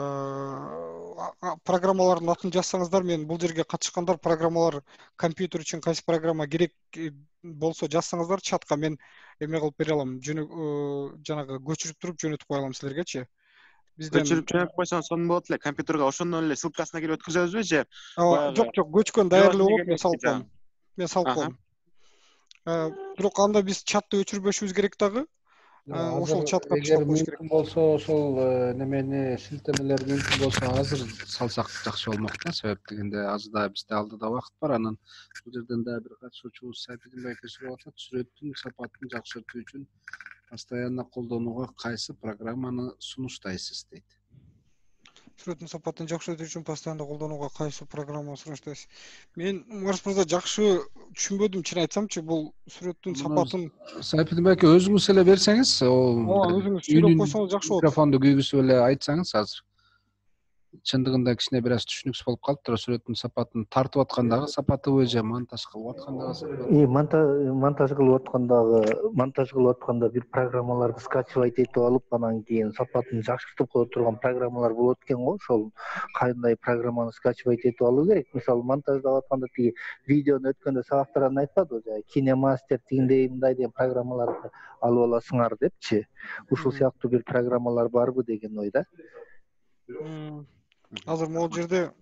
Программалардын атын жазсаңыздар, мен бул жерге катышкандар программалар компьютер үчүн кайсы программа керек болсо жазсаңыздар чатка, мен эме кылып бере алам. Жанагы көчүрүп туруп жөнөтүп кое алам силерге-чи. Көчүрүп жөнөтүп койсоң сонун болот эле, компьютерге ошондон эле ссылкасына кирип өткөзөбүзбү же? Жок, жок, көчкөн даярдуу болот, мен салып коем. Мен салып коем. Бирок анда биз чатты өчүрбөшүбүз керек дагы. Ошол чатка эгер мүмкүн болсо, ошол немени силтемелер мүмкүн болсо азыр салсак жакшы болмок да. Себеп дегенде азыр да бизде алдыда убакыт бар. Анан бул жерден да бир катышуучубуз Сайфидин байке сурап атат, сүрөттүн сапатын жакшыртуу үчүн постоянно колдонууга кайсы программаны сунуштайсыз дейт. Сүрөттүн сапатын жакшыртуу үчүн постоянно колдонууга кайсы программаны сунуштайсыз? Мен Марс мырза жакшы түшүнбөдүм, чын айтсамчы, бул сүрөттүн сапатын Сайфидин байке өзүңүз эле берсеңиз, ооба, өзүңүз сүйлөп койсоңуз жакшы болот. Микрофонду күйгүзүп эле айтсаңыз азыр. Чындыгында кичине бир аз түшүнүксүз болуп калыптыр. Сүрөттүн сапатын тартып аткандагы сапатыбы же монтаж кылып аткандагы сапаты? И монтаж кылып аткандагы, монтаж кылып атканда бир программаларды скачивать этип алып, анан кийин сапатын жакшыртып кое турган программалар болот экен го. Ошол кандай программаны скачивать этип алуу керек? Мисалы, монтаждап атканда тиги видеону өткөндө сабактардан айтпадыбы, жана Кинемастер тигиндей мындай деген программаларды алып аласыңар депчи. Ушул сыяктуу бир программалар барбы деген ойда. Азыр могул жерде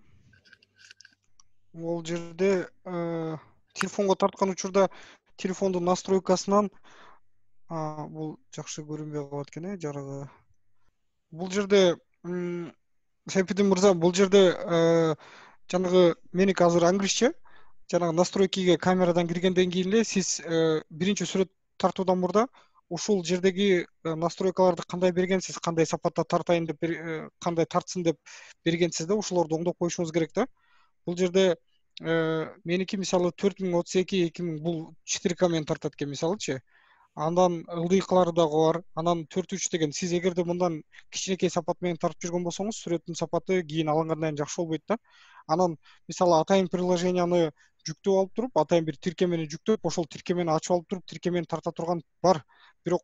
могул жерде телефонго тарткан учурда телефондун настройкасынан бул жакшы көрүнбөй калат экен, э, жарыгы. Бул жерде Сайфидин мырза, бул жерде жанагы меники азыр англисче, жанагы настройкиге камерадан киргенден кийин эле сиз биринчи сүрөт тартуудан мурда ушул жердеги настройкаларды кандай бергенсиз, кандай сапатта тартайын деп, кандай тартсын деп бергенсиз да, ушуларды оңдоп коюшуңуз керек да. Бул жерде меники мисалы төрт миң отуз эки эки миң бул четыре К менен тартат экен мисалычы. Андан ылдыйкалары дагы бар. Анан төрт үч деген, сиз эгерде мындан кичинекей сапат менен тартып жүргөн болсоңуз, сүрөттүн сапаты кийин алынгандан кийин жакшы болбойт да. Анан мисалы атайын приложенияны жүктөп алып туруп, атайын бир тиркемени жүктөп, ошол тиркемени ачып алып туруп, тиркемени тарта турган бар. Бирок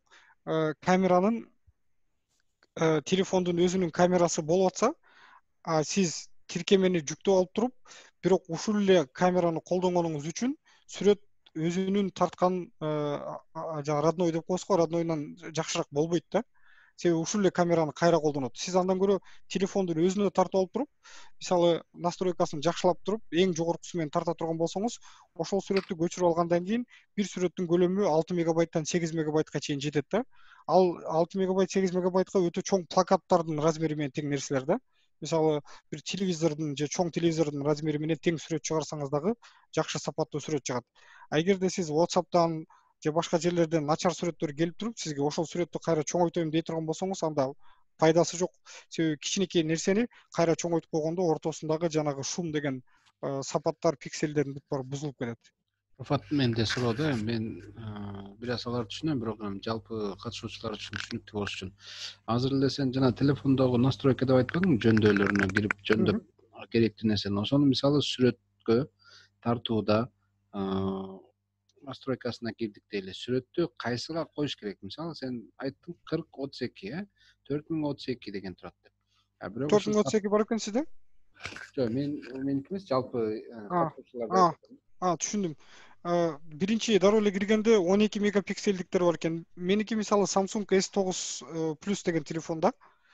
камеранын телефондун өзүнүн камерасы болуп атса, сиз тиркемени жүктөп алып туруп, бирок ушул эле камераны колдонгонуңуз үчүн сүрөт өзүнүн тарткан жана родной деп коебуз го, роднойдон жакшыраак болбойт да. Себеби ушул эле камераны кайра колдонот. Сиз андан көрө телефондун өзүнө тартып алып туруп, мисалы настройкасын жакшылап туруп, эң жогоркусу менен тарта турган болсоңуз, ошол сүрөттү көчүрүп алгандан кийин бир сүрөттүн көлөмү алты мегабайттан сегиз мегабайтка чейин жетет да. Ал алты мегабайт, сегиз мегабайтка өтө чоң плакаттардын размери менен тең нерселер да. Мисалы, бир телевизордун же чоң телевизордун размери менен тең сүрөт чыгарсаңыз дагы жакшы сапаттуу сүрөт чыгат. А эгерде сиз WhatsApp'тан же башка жерлерден начар сүрөттөр келип туруп, сизге ошол сүрөттү кайра чоңойтойм дей турган болсоңуз, анда пайдасы жок. Себеби кичинекей нерсени кайра чоңойтуп койгондо ортосундагы жанагы шум деген сапаттар, пикселдердин бүт баары бузулуп кетет. Руфат, менде суроо да, мен бир аз аларды түшүнөм, бирок жалпы катышуучулар үчүн түшүнүктүү болуш үчүн. Азыр эле сен жана телефондогу настройка деп айтпадыңбы, жөндөөлөрүнө кирип жөндөп керектүү нерсени. Ошону мисалы сүрөткө тартууда настройкасына кирдик дейли. Сүрөттү кайсыга коюш керек? Мисалы сен айттың кырк отуз эки, э? төрт миң отуз эки деген турат деп. А бирок төрт миң отуз эки бар экен сизде? Жок, мен меники эмес, жалпы катышуучуларга. А, түшүндүм. Биринчи дароо эле киргенде он эки мегапикселдиктер бар экен. Меники мисалы Samsung эс тогуз плюс деген телефонда.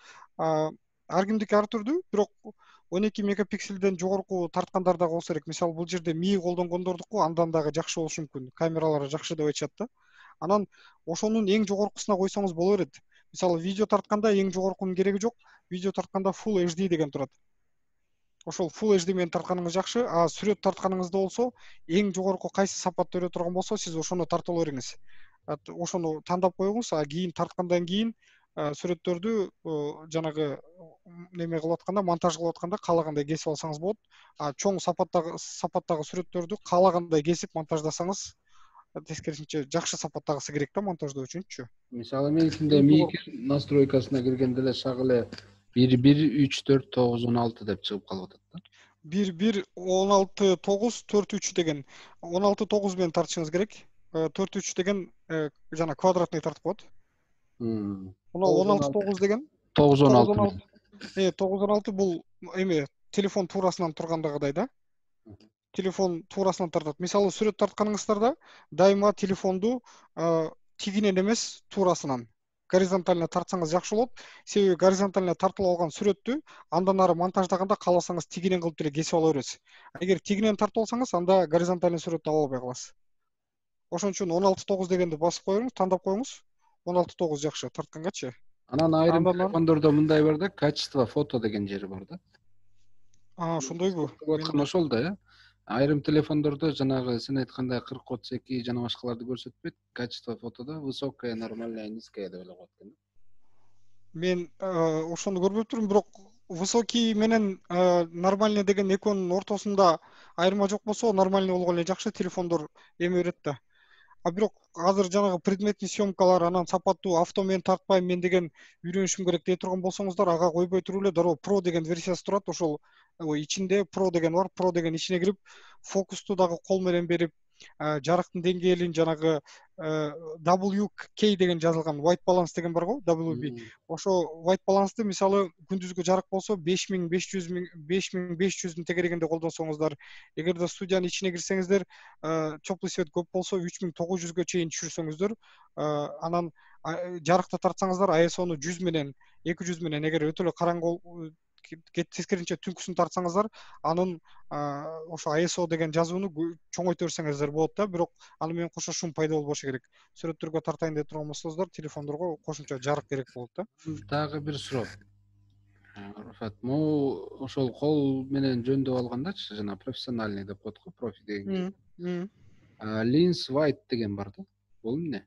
Ар кимдики ар түрдүү, бирок он эки мегапикселден жогорку тарткандар дагы болсо керек. Мисалы, бул жерде мии колдонгондордуку андан дагы жакшы болушу мүмкүн. Камералары жакшы деп айтышат да. Анан ошонун эң жогоркусуна койсоңуз боло берет. Мисалы, видео тартканда эң жогоркунун кереги жок. Видео тартканда Full эйч ди деген турат. Ошол Full эйч ди менен тартканыңыз жакшы, а сүрөт тартканыңызда болсо, эң жогорку кайсы сапатта өрө турган болсо, сиз ошону тартып алып бериңиз. Ошону тандап коюңуз, а кийин тарткандан кийин сүрөттөрдү жанагы неме кылып атканда, монтаж кылып атканда каалагандай кесип алсаңыз болот. А чоң сапаттагы сапаттагы сүрөттөрдү каалагандай кесип монтаждасаңыз, тескерисинче жакшы сапаттагысы керек да монтаждоо үчүнчү. Мисалы, меникинде миги настройкасына киргенде эле шак эле бир бир үч төрт тогуз он алты деп чыгып калып атат да. бир бир он алты тогуз төрт үч деген он алты тогуз менен тартышыңыз керек. төрт үч деген жана квадратный тартып коет. он алты тогуз деген тогуз он алты. Э, тогуз он алты бул эме телефон туурасынан тургандагыдай да. Телефон туурасынан тартат. Мисалы, сүрөт тартканыңыздарда дайыма телефонду тигинен эмес, туурасынан горизонтально тартсаңыз жакшы болот. Себеби горизонтально тартылып алган сүрөттү андан ары монтаждаганда кааласаңыз тигинен кылып деле кесип ала бересиз. Эгер тигинен тартып алсаңыз, анда горизонтально сүрөттү ала албай каласыз. Ошон үчүн он алты тогуз дегенди басып коюңуз, тандап коюңуз. он алты тогуз жакшы тарткангачы. Анан айрым телефондордо мындай бар да, качество фото деген жери бар да. А, ошондойбу? Ошол да, э? Айрым телефондордо жанагы сен айткандай кырк отуз эки жана башкаларды көрсөтпөйт, качество фотодо высокое, нормальное, низкое деп эле коет экен. Мен ошону көрбөптүрмүн, бирок высокий менен нормальный деген экөөнүн ортосунда айырма жок болсо, нормальный болгон эле жакшы, телефондор эме берет да. А бирок азыр жанагы предметный съемкалар, анан сапаттуу авто менен тартпайм мен деген үйрөнүшүм керек дей турган болсоңуздар, ага койбой туруп эле дароо Pro деген версиясы турат. Ошол ичинде Pro деген бар. Pro деген ичине кирип, фокусту дагы кол менен берип, жарыктын деңгээлин жанагы W K деген жазылган, white balance деген бар го, W B. Ошо white balance'ты мисалы күндүзгү жарык болсо беш миң беш жүздүн тегерегинде колдонсоңуздар, эгерде студиянын ичине кирсеңиздер, теплый свет көп болсо үч миң тогуз жүзгө чейин түшүрсөңүздөр, анан жарыкты тартсаңыздар ай эс ону жүз менен, эки жүз менен, эгер өтө эле караңгы тескерисинче түнкүсүн тартсаңыздар, анын ошо ай эс о деген жазууну чоңойто берсеңиздер болот да, бирок аны менен кошо шум пайда болбошу керек. Сүрөттөргө тартайын деп турган болсоңуздар, телефондорго кошумча жарык керек болот да. Дагы бир суроо. Руфат, могу ошол кол менен жөндөп алгандачы, жана профессиональный деп коет го, профи деген. Lens white деген бар да. Бул эмне?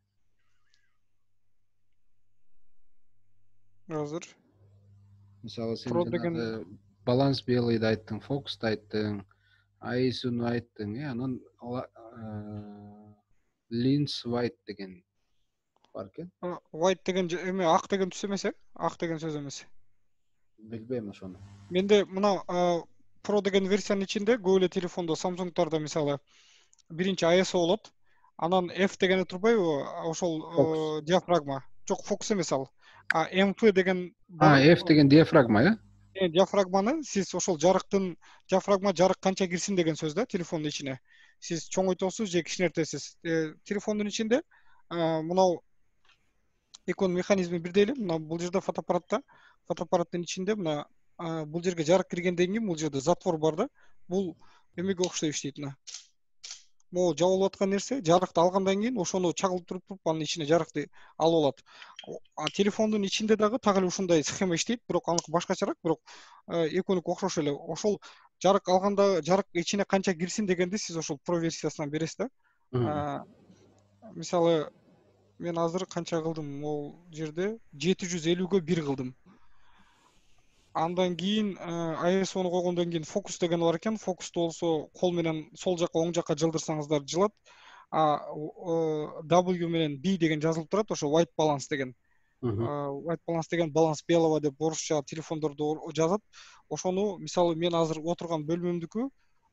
Азыр Мисалы, сен жанагы баланс белыйды айттың, фокусту айттың, ай эс ону айттың, э, анан lens white деген бар экен. White деген эме ак деген түс эмес, э? Ак деген сөз эмес. Билбейм ошону. Менде мына Pro деген версиянын ичинде көп эле телефондо, Samsung'дарда мисалы биринчи ай эс о болот. Анан F дегени турбайбы? Ошол диафрагма. жок, фокус эмес ал. А эм эф деген А, F деген диафрагма, э? диафрагманы сиз ошол жарыктын диафрагма жарык канча кирсин деген сөз да телефондун ичине. Сиз чоңойтосуз же кичинертесиз. Телефондун ичинде мынау эконун механизми бирдей эле. Мына бул жерде фотоаппаратта, фотоаппараттын ичинде мына бул жерге жарык киргенден кийин бул жерде затвор бар да. Бул эмеге окшоп иштейт мына. Могу жабылып аткан нерсе жарыкты алгандан кийин ошону чагылып туруп туруп анын ичине жарыкты алып алат. А телефондун ичинде дагы так эле ушундай схема иштейт, бирок аныкы башкачараак, бирок экөөнүкү окшош эле. Ошол жарык алганда жарык ичине канча кирсин дегенди сиз ошол про версиясынан бересиз да. Мисалы мен азыр канча кылдым могул жерде жети жүз элүүгө бир кылдым. Андан кийин ай эс ону койгондон кийин фокус деген бар экен. Фокусту болсо кол менен сол жака оң жака жылдырсаңыздар жылат. А W менен B деген жазылып турат, ошо white balance деген. White balance деген баланс белого деп орусча телефондордо жазат. Ошону мисалы мен азыр отурган бөлмөмдүкү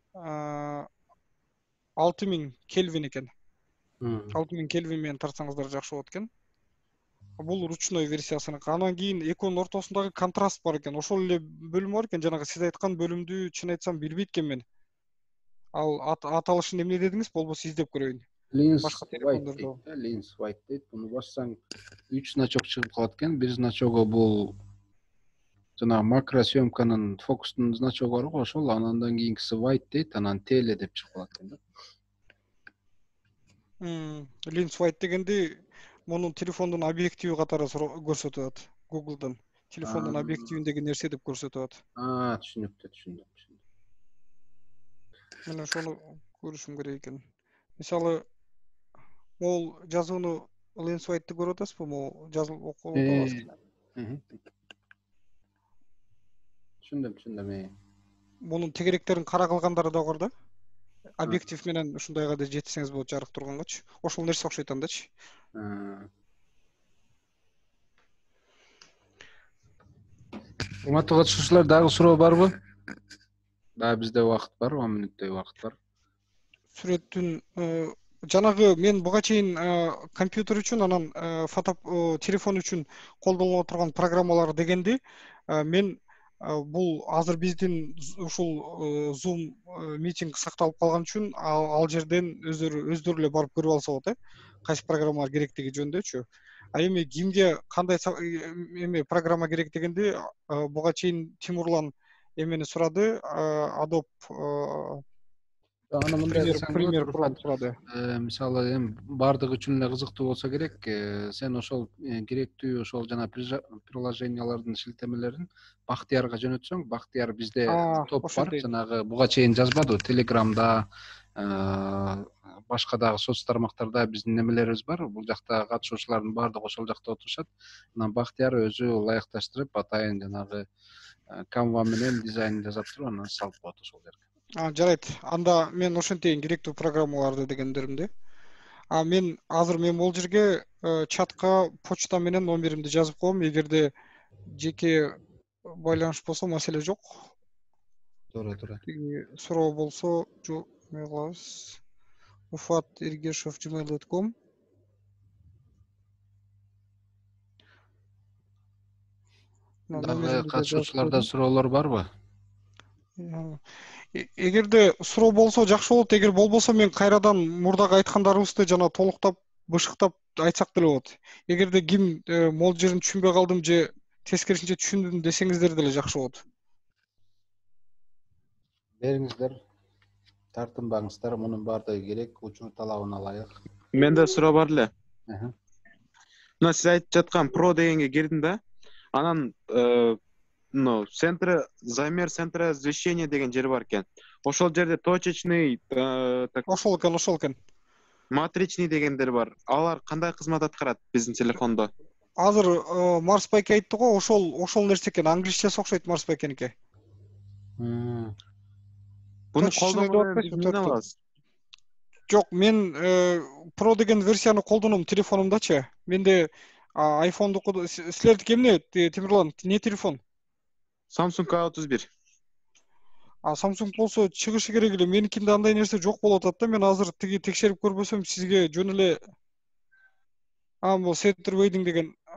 алты миң кельвин экен. алты миң кельвин менен тартсаңыздар жакшы болот экен. Бул ручной версиясыныкы. Анан кийин экөөнүн ортосундагы контраст бар экен. Ошол эле бөлүм бар экен. Жанагы сиз айткан бөлүмдү чын айтсам билбейт экенмин. Ал аталышын эмне дедиңиз? Болбосо издеп көрөйүн. Lens white, lens white дейт. Буну бассаң үч значок чыгып калат экен. Бир значогу бул жана макросъемканын фокустун значогу бар го, ошол. Андан кийинкиси white дейт, анан теле деп чыгып калат экен да. Lens white дегенди мунун телефондун объективи катары көрсөтүп атат. Google'дан телефондун объективиндеги нерсе деп көрсөтүп атат. А, түшүнүктүү, түшүндүм. Мен ошону көрүшүм керек экен. Мисалы, могул жазууну Lens white'ты көрүп атасызбы? Могул жазылып окуп атасызбы? Түшүндүм, түшүндүм. Мунун тегеректерин кара кылгандары да бар да. Объектив менен ушундайга да жетсеңиз болот жарык тургангачы. Ошол нерсе окшойт андачы. Урматтуу катышуучулар, дагы суроо барбы? Дагы бизде убакыт бар, он мүнөттөй убакыт бар. Сүрөттүн жанагы мен буга чейин компьютер үчүн анан фото телефон үчүн колдонулуп турган программалар дегенди мен бул азыр биздин ушул Zoom митинг сакталып калган үчүн ал жерден өздөрү өздөрү эле барып көрүп алса болот, э? Кайсы программалар керектиги жөнүндөчү. А эми кимге кандай эме программа керек дегенди буга чейин Тимурлан эмени сурады, Adobe Аны мындай пример сурады. Мисалы, эми бардыгы үчүн эле кызыктуу болсо керек, сен ошол керектүү ошол жана приложениялардын шилтемелерин Бактиярга жөнөтсөң, Бактияр бизде топ бар, жанагы буга чейин жазбады, Телеграмда, башка дагы соц тармактарда биздин немелерибиз бар. Бул жакта катышуучулардын бардыгы ошол жакта отурушат. Анан Бактияр өзү ылайыкташтырып, атайын жанагы Canva менен дизайн жасап туруп, анан салып коет ошол жерге. А, жарайт. Анда мен ошентейин керектүү программаларды дегендеримди. А мен азыр мен бул жерге чатка почта менен номеримди жазып коем. Эгерде жеке байланыш болсо маселе жок. Туура, туура. Суроо болсо, жок, эме кылабыз. уфат эргешев gmail точка ком. Дагы катышуучуларда суроолор барбы? Эгерде суроо болсо жакшы болот, эгер болбосо мен кайрадан мурдагы айткандарыбызды жана толуктап, бышыктап айтсак деле болот. Эгерде ким могул жерин түшүнбөй калдым же тескерисинче түшүндүм десеңиздер деле жакшы болот. Бериңиздер, тартынбаңыздар, мунун баардыгы керек, учур талабына ылайык. Менде суроо бар эле. Мына сиз айтып жаткан про дегенге кирдим да. Анан ну, центр, замер центра освещения деген жер бар экен. Ошол жерде точечный, так... Ошол экен, ошол экен. Матричный дегендер бар. Алар кандай кызмат аткарат биздин телефондо? Азыр Марспайк айтты го, ошол ошол нерсе экен, англисчеси окшойт Марспайкеники. Буну колдонуп эмне алабыз? Жок, мен про деген версияны колдоном телефонумдачы. Менде айфондуку, силердики эмне, Тимирлан, не телефон? Samsung A отуз бир. А Samsung болсо чыгышы керек эле. Меникинде андай нерсе жок болуп атат да. Мен азыр тиги текшерип көрбөсөм сизге жөн эле А, бул Center Waiting деген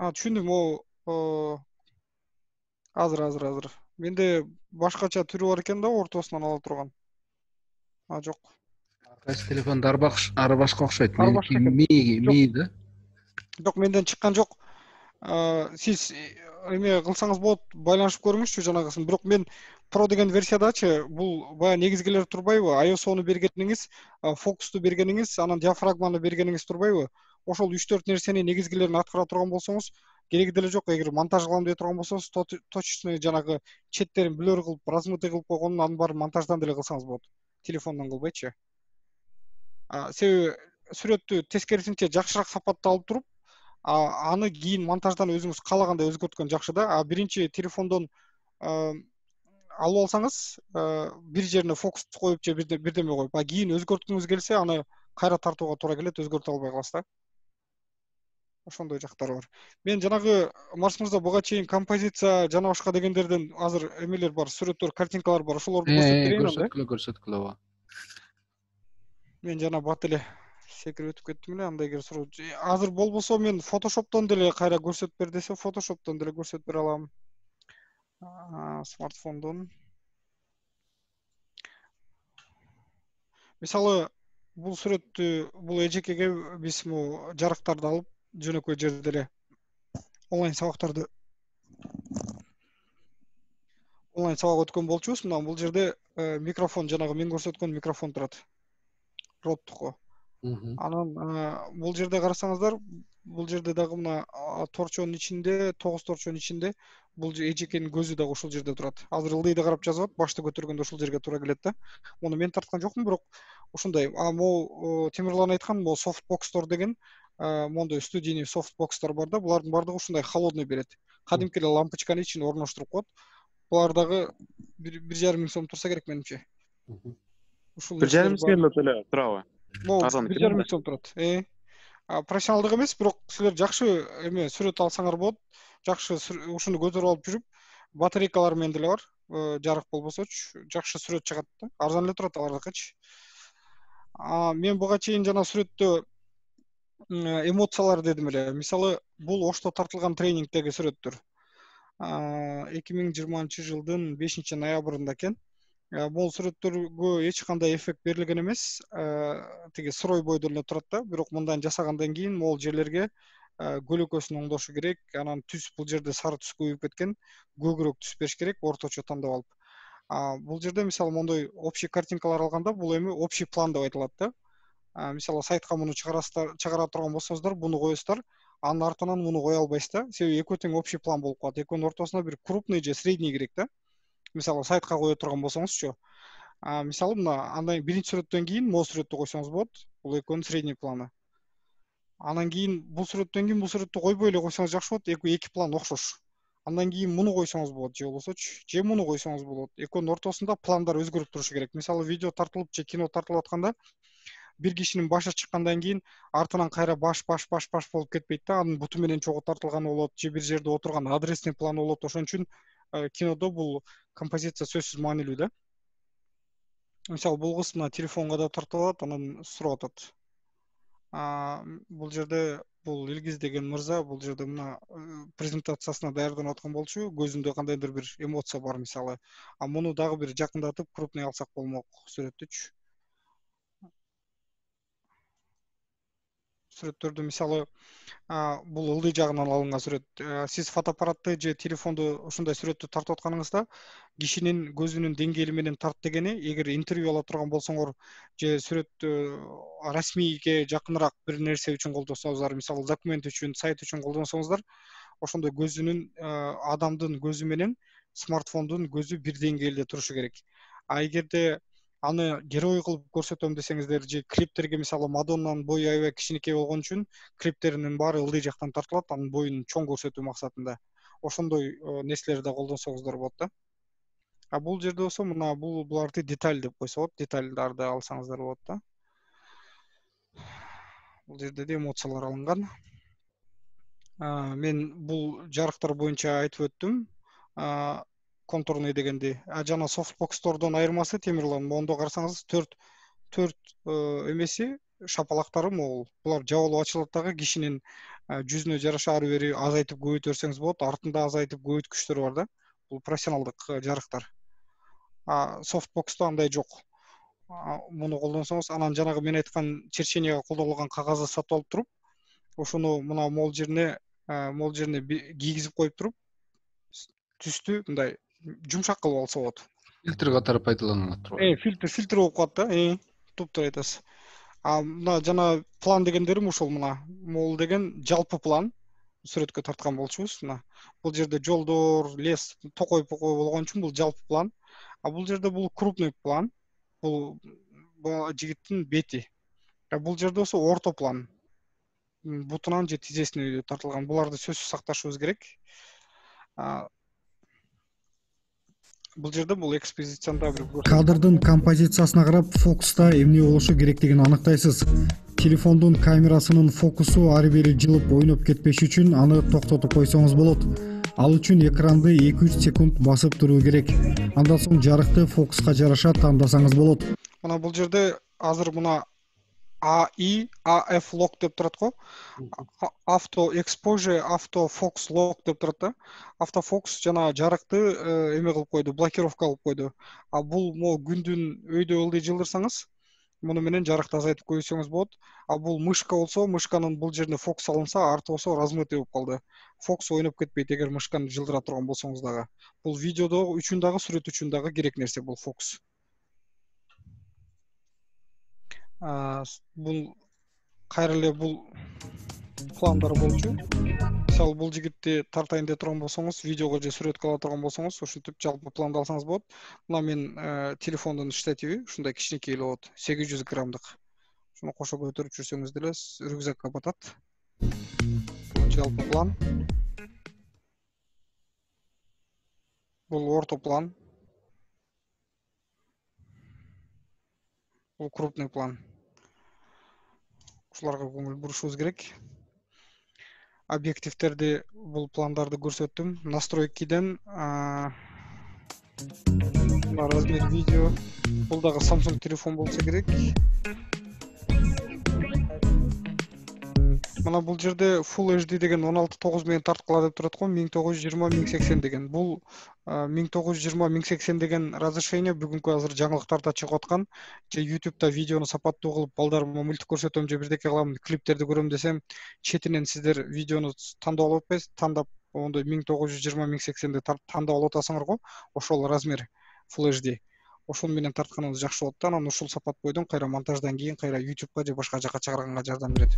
А, түшүндүм. О, азыр азыр азыр. Менде башкача түрү бар экен да, ортосунан ала турган. А, жок. Кайсы телефонду ары башка окшойт. Ары Меники башка экен. ми ми да. Жок, менден чыккан жок. Сиз эме кылсаңыз болот, байланышып көрүңүзчү жанагысын. Бирок мен Pro деген версиядачы бул баягы негизгилер турбайбы? ай эс ону бергениңиз, фокусту бергениңиз, анан диафрагманы бергениңиз турбайбы? Ошол үч төрт нерсенин негизгилерин аткара турган болсоңуз, кереги деле жок. Эгер монтаж кылам дей турган болсоңуз, точечный жанагы четтерин блөр кылып, размытый кылып койгонун анын баарын монтаждан деле кылсаңыз болот. Телефондон кылбайчы. Себеби сүрөттү тескерисинче жакшыраак сапатта алып туруп, аны кийин монтаждан өзүңүз каалагандай өзгөрткөн жакшы да. А биринчи телефондон алып алсаңыз, бир жерине фокус коюп же бирдеме коюп, а кийин өзгөрткүңүз келсе, аны кайра тартууга туура келет, өзгөртө албай каласыз да. Ошондой жактары бар. Мен жанагы Марс мырза буга чейин композиция жана башка дегендерден азыр эмелер бар, сүрөттөр, картинкалар бар. Ошолорду көрсөтүп берейин анда. Көрсөткүлө, көрсөткүлө ба. Мен жана бат эле секирип өтүп кеттим эле, анда эгер суроо. Азыр болбосо мен Photoshop'тон деле кайра көрсөтүп бер десе, Photoshop'тон деле көрсөтүп бере алам. Смартфондон. Мисалы, бул сүрөттү, бул эжекеге биз му жарыктарды алып, жөнөкөй жерде эле онлайн сабактарды онлайн сабак өткөн болчубуз. Мына бул жерде микрофон, жанагы мен көрсөткөн микрофон турат. Роттуку. Анан бул жерде карасаңыздар, бул жерде дагы мына торчонун ичинде, тогуз торчонун ичинде бул эжекенин көзү дагы ушул жерде турат. Азыр ылдыйды карап жазып атат, башты көтөргөндө ушул жерге туура келет да. Муну мен тарткан жокмун, бирок ушундай. А могу Темирлан айткан, могу софтбокстор деген, мондой студийный софтбокстор бар да, булардын баардыгы ушундай холодный берет. Кадимки эле лампочканын ичине орноштуруп коет. Булар дагы бир жарым миң сом турса керек менимче. Ушул бир жарым миң сом эле турабы? бир жарым миң сом турат. Э. Профессионалдык эмес, бирок силер жакшы эме сүрөт алсаңар болот. Жакшы ушуну көтөрүп алып жүрүп, батарейкалар менен деле бар. Жарык болбосочу, жакшы сүрөт чыгат да. Арзан эле турат алардыкычы. А мен буга чейин жана сүрөттө эмоциялар дедим эле. Мисалы, бул Ошто тартылган тренингдеги сүрөттөр. эки миң жыйырманчы жылдын бешинчи ноябрында экен. Бул сүрөттөргө эч кандай эффект берилген эмес. Тиги сырой бойдон эле турат да, бирок мындан жасагандан кийин могул жерлерге көлөкөсүн оңдошу керек. Анан түс, бул жерде сары түс көбөйүп кеткен, көбүрөөк түс бериш керек, орточо тандап алып. Бул жерде мисалы мондой общий картинкалар алганда, бул эми общий план деп айтылат да. Мисалы сайтка муну чыгарасыздар, чыгара турган болсоңуздар, буну коесуздар, анын артынан муну кое албайсыз да. Себеби экөө тең общий план болуп калат. Экөөнүн ортосуна бир крупный же средний керек да. Мисалы сайтка кое турган болсоңузчу. Мисалы мына андан биринчи сүрөттөн кийин могу сүрөттү койсоңуз болот. Бул экөөнүн средний планы. Андан кийин бул сүрөттөн кийин бул сүрөттү койбой эле койсоңуз жакшы болот. Экөө эки план окшош. Андан кийин муну койсоңуз болот, же болбосочу, же муну койсоңуз болот. Экөөнүн ортосунда пландар өзгөрүп турушу керек. Мисалы видео тартылып же кино тартылып атканда, бир кишинин башы чыккандан кийин артынан кайра баш баш баш баш болуп кетпейт да. Анын буту менен чогуу тартылганы болот, же бир жерде отурган адресный план болот. Ошон үчүн кинодо бул композиция сөзсүз маанилүү да. Мисалы, бул кыз мына телефонго да тартып алат, анан сурап атат. Бул жерде бул Илгиз деген мырза бул жерде мына презентациясына даярданып аткан болчу, көзүндө кандайдыр бир эмоция бар мисалы. А муну дагы бир жакындатып крупный алсак болмок сүрөттүчү. Сүрөттөрдү мисалы, бул ылдый жагынан алынган сүрөт. Сиз фотоаппаратты же телефонду ушундай сүрөттү тартып атканыңызда, кишинин көзүнүн деңгээли менен тарт дегени, эгер интервью ала турган болсоңор же сүрөттү расмийге жакыныраак бир нерсе үчүн колдонсоңуздар, мисалы документ үчүн, сайт үчүн колдонсоңуздар, ошондой көзүнүн адамдын көзү менен смартфондун көзү бир деңгээлде турушу керек. А эгерде аны герой кылып көрсөтөм десеңиздер, же клиптерге мисалы Мадоннанын бою аябай кичинекей болгон үчүн клиптеринин баары ылдый жактан тартылат, анын боюн чоң көрсөтүү максатында. Ошондой нерселерди колдонсоңуздар болот да. А бул жерде болсо мына бул буларды деталь деп койсо болот, детальдарды алсаңыздар болот да. Бул жерде де эмоциялар алынган. Мен бул жарыктар боюнча айтып өттүм. Контурный дегенди. А жана софтбокстордон айырмасы Темирлан, мондо карасаңыз төрт төрт эмеси шапалактары могул. Булар жабылып ачылат дагы кишинин жүзүнө жараша ары бери азайтып көбөйтө берсеңиз болот. Артында азайтып көбөйткүчтөр бар да. Бул профессионалдык жарыктар. А софтбокста андай жок. Муну колдонсоңуз, анан жанагы мен айткан черченияга колдонулган кагазды сатып алып туруп, ошону мына мол жерине, мол жерине кийгизип коюп туруп, түстү мындай жумшак кылып алса болот. Фильтр катары пайдаланылат турбайбы? Э, фильтр, фильтр болуп калат да. Э, туптура айтасыз. А мына жана план дегендерим ушул мына. Мол деген жалпы план. Сүрөткө тарткан болчубуз мына. Бул жерде жолдор, лес, токой-покой болгон үчүн бул жалпы план. А бул жерде бул крупный план. Бул жигиттин бети. А бул жерде болсо орто план. Бутунан же тизесине тартылган. Буларды сөзсүз сакташыбыз керек. Бул жерде бул экспозиционда бир кадрдын композициясына карап фокуста эмне болушу керектигин аныктайсыз. Телефондун камерасынын фокусу ары бери жылып ойноп кетпеш үчүн аны токтотуп койсоңуз болот. Ал үчүн экранды эки үч секунд басып туруу керек. Андан соң жарыкты фокуска жараша тандасаңыз болот. Мына бул жерде азыр мына A I, A F lock деп турат го. Auto exposure, auto focus lock деп турат да. Автофокус жана жарыкты эме кылып койду, блокировка кылып койду. А бул мо күндүн өйдө ылдый жылдырсаңыз, муну менен жарыкты азайтып койсоңуз болот. А бул мышка болсо, мышканын бул жерине фокус алынса, арты болсо размытый болуп калды. Фокус ойноп кетпейт эгер мышканы жылдыра турган болсоңуз дагы. Бул видеодо үчүн дагы, сүрөт үчүн дагы керек нерсе бул фокус. Бул кайра эле бул пландар болчу. Мисалы бул жигитти тартайын деп турган болсоңуз, видеого же сүрөткө ала турган болсоңуз, ушинтип жалпы планды алсаңыз болот. Мына мен телефондун штативи, ушундай кичинекей эле болот, сегиз жүз граммдык. Шуну кошо көтөрүп жүрсөңүз деле рюкзакка батат. Жалпы план. Бул орто план. Бул крупный план. Ушуларга көңүл бурушубуз керек. Объективтерди, бул пландарды көрсөттүм. Настройкиден размер видео. Бул дагы Samsung телефон болсо керек. Мына бул жерде Full эйч ди деген он алты тогуз менен тарткыла деп турат го, миң тогуз жүз жыйырма миң сексен деген. Бул миң тогуз жүз жыйырма миң сексен деген разрешение бүгүнкү азыр жаңылыктарда чыгып аткан. Же YouTube'да видеону сапаттуу кылып, балдарыма мультик көрсөтөм же бирдеке кылам, клиптерди көрөм десем, четинен сиздер видеону тандап алып атпайсыз, тандап ондой миң тогуз жүз жыйырма миң сексенди тандап алып атасыңар го, ошол размер Full эйч ди. Ошол менен тартканыңыз жакшы болот да, анан ушул сапат бойдон кайра монтаждан кийин кайра YouTube'га же башка жакка чыгарганга жардам берет.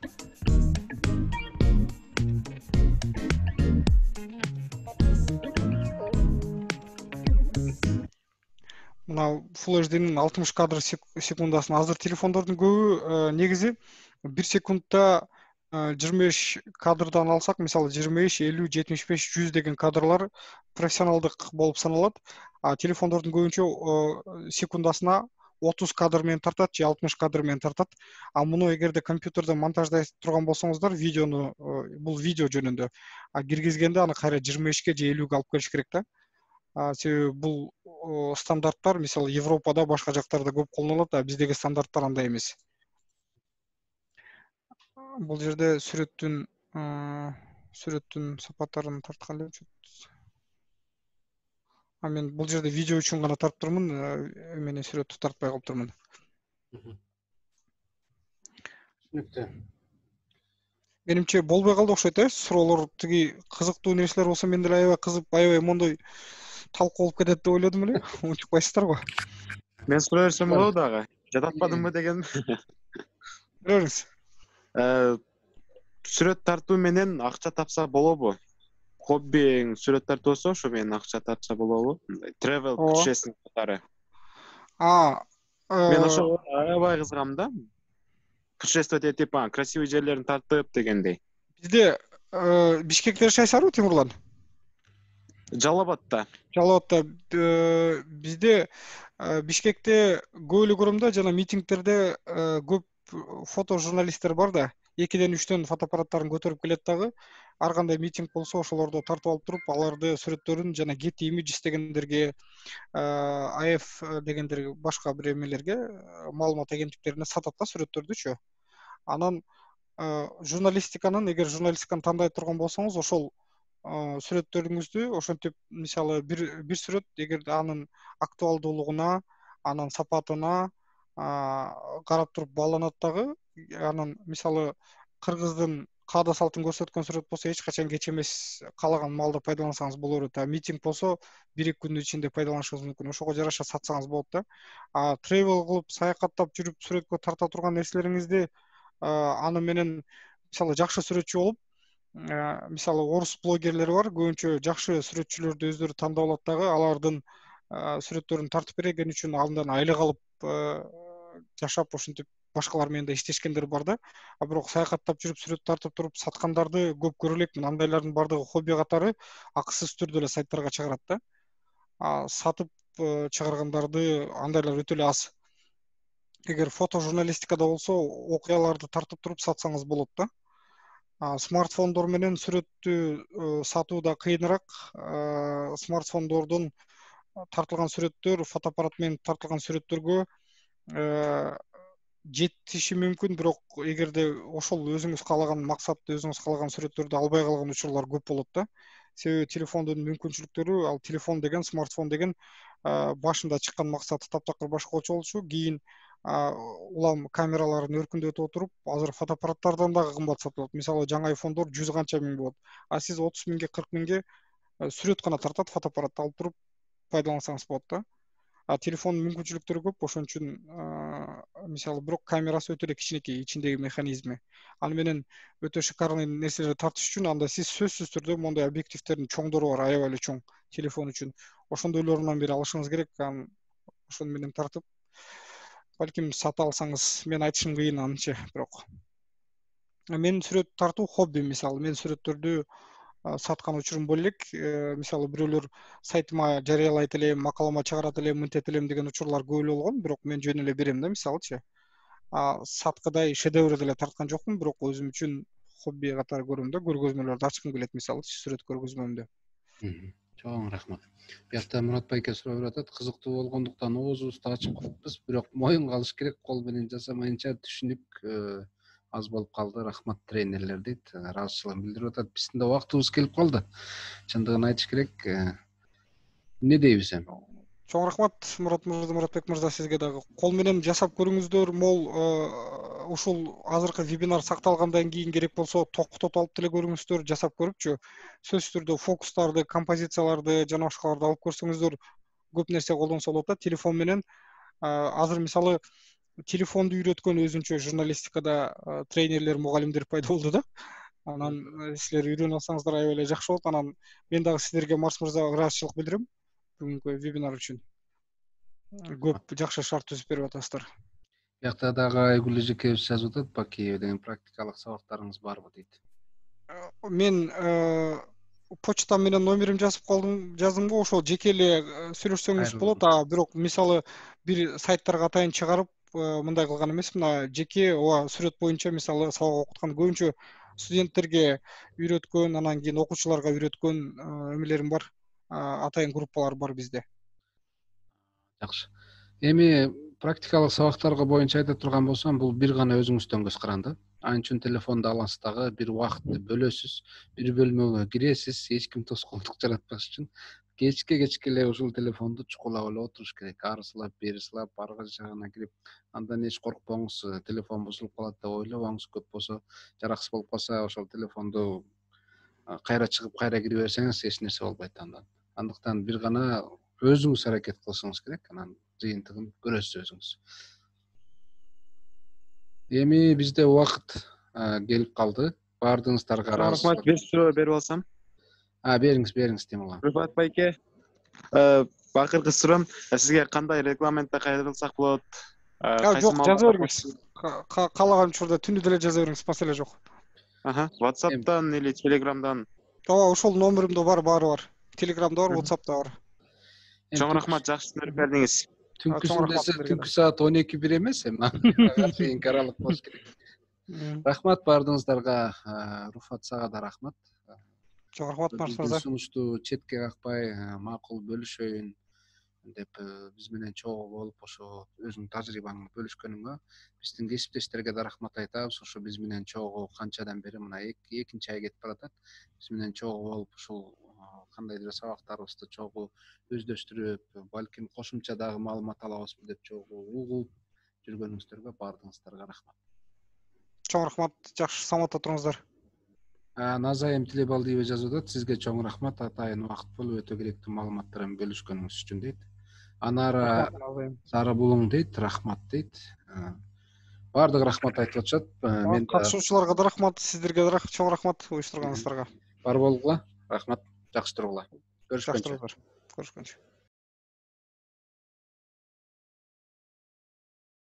Мына Full эйч ди'нин алтымыш кадр секундасын азыр телефондордун көбү негизи бир секундта жыйырма беш кадрдан алсак, мисалы жыйырма беш, элүү, жетимиш беш, жүз деген кадрлар профессионалдык болуп саналат. А телефондордун көбүнчө секундасына отуз кадр менен тартат же алтымыш кадр менен тартат. А муну эгерде компьютерде монтаждай турган болсоңуздар, видеону, бул видео жөнүндө, а киргизгенде аны кайра жыйырма бешке же элүүгө алып келиш керек да. Себеби бул стандарттар мисалы Европада, башка жактарда көп колдонулат, а биздеги стандарттар андай эмес. Бул жерде сүрөттүн сүрөттүн сапаттарын тарткан элем. А мен бул жерде видео үчүн гана тартып турмун, эмени сүрөттү тартпай калып турмун. Түшүнүктүү. Менимче болбой калды окшойт э, суроолор тиги кызыктуу нерселер болсо мен деле аябай кызып, аябай мондой талкуу болуп кетет деп ойлодум эле. Унчукпайсыздар го. Мен сурай берсем болобу дагы? Жататпадымбы деген. Бериңиз. Сүрөт тартуу менен акча тапса болобу? Хоббиң сүрөт тартуу болсо, ошо менен акча тапса болобу? Travel путешествие катары. А, мен ошо аябай кызыгам да. Путешествовать этип, красивый жерлерин тартып дегендей. Бизде Бишкекте жашайсызбы, Тимурлан? Жалал Абадта. Жалал Абадта бизде Бишкекте көп эле көрөм да, жана митингдерде көп фото журналисттер бар да. экиден үчтөн фотоаппараттарын көтөрүп келет дагы. Ар кандай митинг болсо ошолордо тартып алып туруп, аларды сүрөттөрүн жана Getty Images дегендерге, а эф дегендерге, башка бир эмелерге, маалымат агенттиктерине сатат да сүрөттөрдүчү. Анан журналистиканын, эгер журналистиканы тандай турган болсоңуз, ошол сүрөттөрүңүздү ошентип, мисалы бир бир сүрөт эгер анын актуалдуулугуна, анын сапатына карап туруп бааланат дагы. Анан мисалы кыргыздын каада салтын көрсөткөн сүрөт болсо эч качан кеч эмес, каалаган маалда пайдалансаңыз боло берет. А митинг болсо бир эки күндүн ичинде пайдаланышыңыз мүмкүн. Ошого жараша сатсаңыз болот да. А тревел кылып, саякаттап жүрүп сүрөткө тарта турган нерселериңизди аны менен мисалы жакшы сүрөтчү болуп, мисалы орус блогерлери бар, көбүнчө жакшы сүрөтчүлөрдү өздөрү тандап алат дагы, алардын сүрөттөрүн тартып берген үчүн алымдан айлык алып жашап, ошентип башкалар менен да иштешкендер бар да. А бирок саякаттап жүрүп сүрөт тартып туруп саткандарды көп көрө элекмин. Андайлардын бардыгы хобби катары акысыз түрдө эле сайттарга чыгарат да. А сатып чыгаргандарды андайлар өтө эле аз. Эгер фотожурналистикада болсо, окуяларды тартып туруп сатсаңыз болот да. Смартфондор менен сүрөттү сатуу да кыйыныраак. Смартфондордон тартылган сүрөттөр, фотоаппарат менен тартылган сүрөттөргө жетиши мүмкүн, бирок эгерде ошол өзүңүз каалаган максатты, өзүңүз каалаган сүрөттөрдү албай калган учурлар көп болот да. Себеби телефондун мүмкүнчүлүктөрү, ал телефон деген, смартфон деген башында чыккан максаты таптакыр башкача болчу, кийин улам камераларын өркүндөтүп отуруп, азыр фотоаппараттардан дагы кымбат сатылат. Мисалы жаңы айфондор жүз канча миң болот. А сиз отуз миңге, кырк миңге сүрөт гана тартат, фотоаппаратты алып туруп пайдалансаңыз болот да. А телефондун мүмкүнчүлүктөрү көп, ошон үчүн мисалы бирок камерасы өтө эле кичинекей, ичиндеги механизми. Аны менен өтө шикарный нерселерди тартыш үчүн анда сиз сөзсүз түрдө мондай объективтердин чоңдору бар, аябай эле чоң телефон үчүн. Ошондойлорунан бери алышыңыз керек. Ошону менен тартып, балким сата алсаңыз, мен айтышым кыйын анча, бирок. Мен сүрөт тартуу хобби, мисалы мен сүрөттөрдү саткан учурум боло элек. Мисалы бирөөлөр сайтыма жарыялайт элем, макалама чыгарат элем, мынтет элем деген учурлар көп эле болгон, бирок мен жөн эле берем да, мисалычы. Саткыдай шедевр деле тарткан жокмун, бирок өзүм үчүн хобби катары көрөм да, көргөзмөлөрдү ачкым келет, мисалычы сүрөт көргөзмөмдө. Чоң рахмат. Биякта Мурат байке сурап жатат, кызыктуу болгондуктан оозубузду ачып коюпбуз, бирок моюнга алыш керек, кол менен жасамайынча түшүнүк аз болуп калды. Рахмат тренерлер дейт, ыраазычылыгын билдирип атат. Биздин да убактыбыз келип калды. Чындыгын айтыш керек. Эмне дейбиз эми? Чоң рахмат Мурат мырза, Муратбек мырза, сизге дагы. Кол менен жасап көрүңүздөр, мол ушул азыркы вебинар сакталгандан кийин керек болсо токтотуп алып деле көрүңүздөр, жасап көрүпчү. Сөзсүз түрдө фокустарды, композицияларды жана башкаларды алып көрсөңүздөр көп нерсе колдонсо болот да. Телефон менен азыр мисалы телефонду үйрөткөн өзүнчө журналистикада тренерлер, мугалимдер пайда болду да. Анан силер үйрөнүп алсаңыздар аябай эле жакшы болот. Анан мен дагы сиздерге Марс мырза ыраазычылык билдирем бүгүнкү вебинар үчүн. Көп жакшы шарт түзүп берип атасыздар. Биякта дагы Айгүл эжекебиз жазып атат, Бакиев деген практикалык сабактарыңыз барбы дейт. Мен почта менен номерим жазып калдым, жаздымбы, ошол жеке эле сүйлөшсөңүз болот. А бирок мисалы бир сайттарга атайын чыгарып мындай кылган эмесмин. А жеке ооба сүрөт боюнча мисалы сабак окуткан, көбүнчө студенттерге үйрөткөн, анан кийин окуучуларга үйрөткөн эмелерим бар. Атайын группалар бар бизде. Жакшы. Эми практикалык сабактарга боюнча айта турган болсом, бул бир гана өзүңүздөн көз каранды. Анын үчүн телефонду аласыз дагы, бир убакытты бөлөсүз, бир бөлмөгө киресиз, эч ким тоскоолдук жаратпаш үчүн. Кечке кечке эле ушул телефонду чукулап эле отуруш керек. Ары сылап, бери сылап, аркы жагына кирип, андан эч коркпоңуз, телефон бузулуп калат деп ойлобоңуз. Көп болсо, жараксыз болуп калса, ошол телефонду кайра чыгып, кайра кире берсеңиз эч нерсе болбойт андан. Андыктан бир гана өзүңүз аракет кылышыңыз керек, анан жыйынтыгын көрөсүз өзүңүз. Эми бизде убакыт келип калды. Бардыгыңыздарга ыраазычылык. Рахмат, бир суроо берип алсам. А, бериңиз, бериңиз Тимур. Рыфат байке, акыркы суроом, сизге кандай регламентте кайрылсак болот? Жок, жаза бериңиз. Каалаган учурда түндү деле жаза бериңиз, маселе жок. Аха, WhatsApp'тан или Telegram'дан? Ооба, ошол номеримде бар, баары бар. Telegram'да бар, WhatsApp'та бар. Чоң рахмат, жакшы түшүнүп бердиңиз. Түнкүсүндө түнкү саат он эки бир эмес эми. Кийинки аралык болуш керек. Рахмат бардыңыздарга, Руфат сага да рахмат. Чоң рахмат Марс мырза. Сунушту четке какпай, макул бөлүшөйүн деп биз менен чогуу болуп ошо өзүңүн тажрыйбаңды бөлүшкөнүңө биздин кесиптештерге да рахмат айтабыз. Ошо биз менен чогуу канчадан бери мына экинчи ай кетип баратат. Биз менен чогуу болуп ушул кандайдыр сабактарыбызды чогуу өздөштүрүп, балким кошумча дагы маалымат алабызбы деп чогуу угуп жүргөнүңүздөргө баардыгыңыздарга рахмат. Чоң рахмат, жакшы саламатта туруңуздар. Назайым Тилебалдиева жазып атат, сизге чоң рахмат, атайын убакыт болуп өтө керектүү маалыматтар менен бөлүшкөнүңүз үчүн дейт. Анара Сара Булуң дейт, рахмат дейт. Баардыгы рахмат айтып атышат. Мен катышуучуларга да рахмат, сиздерге да чоң рахмат уюштурганыңыздарга. Бар болгула, рахмат, жакшы тургула. Көрүшкөнчө. Көрүшкөнчө.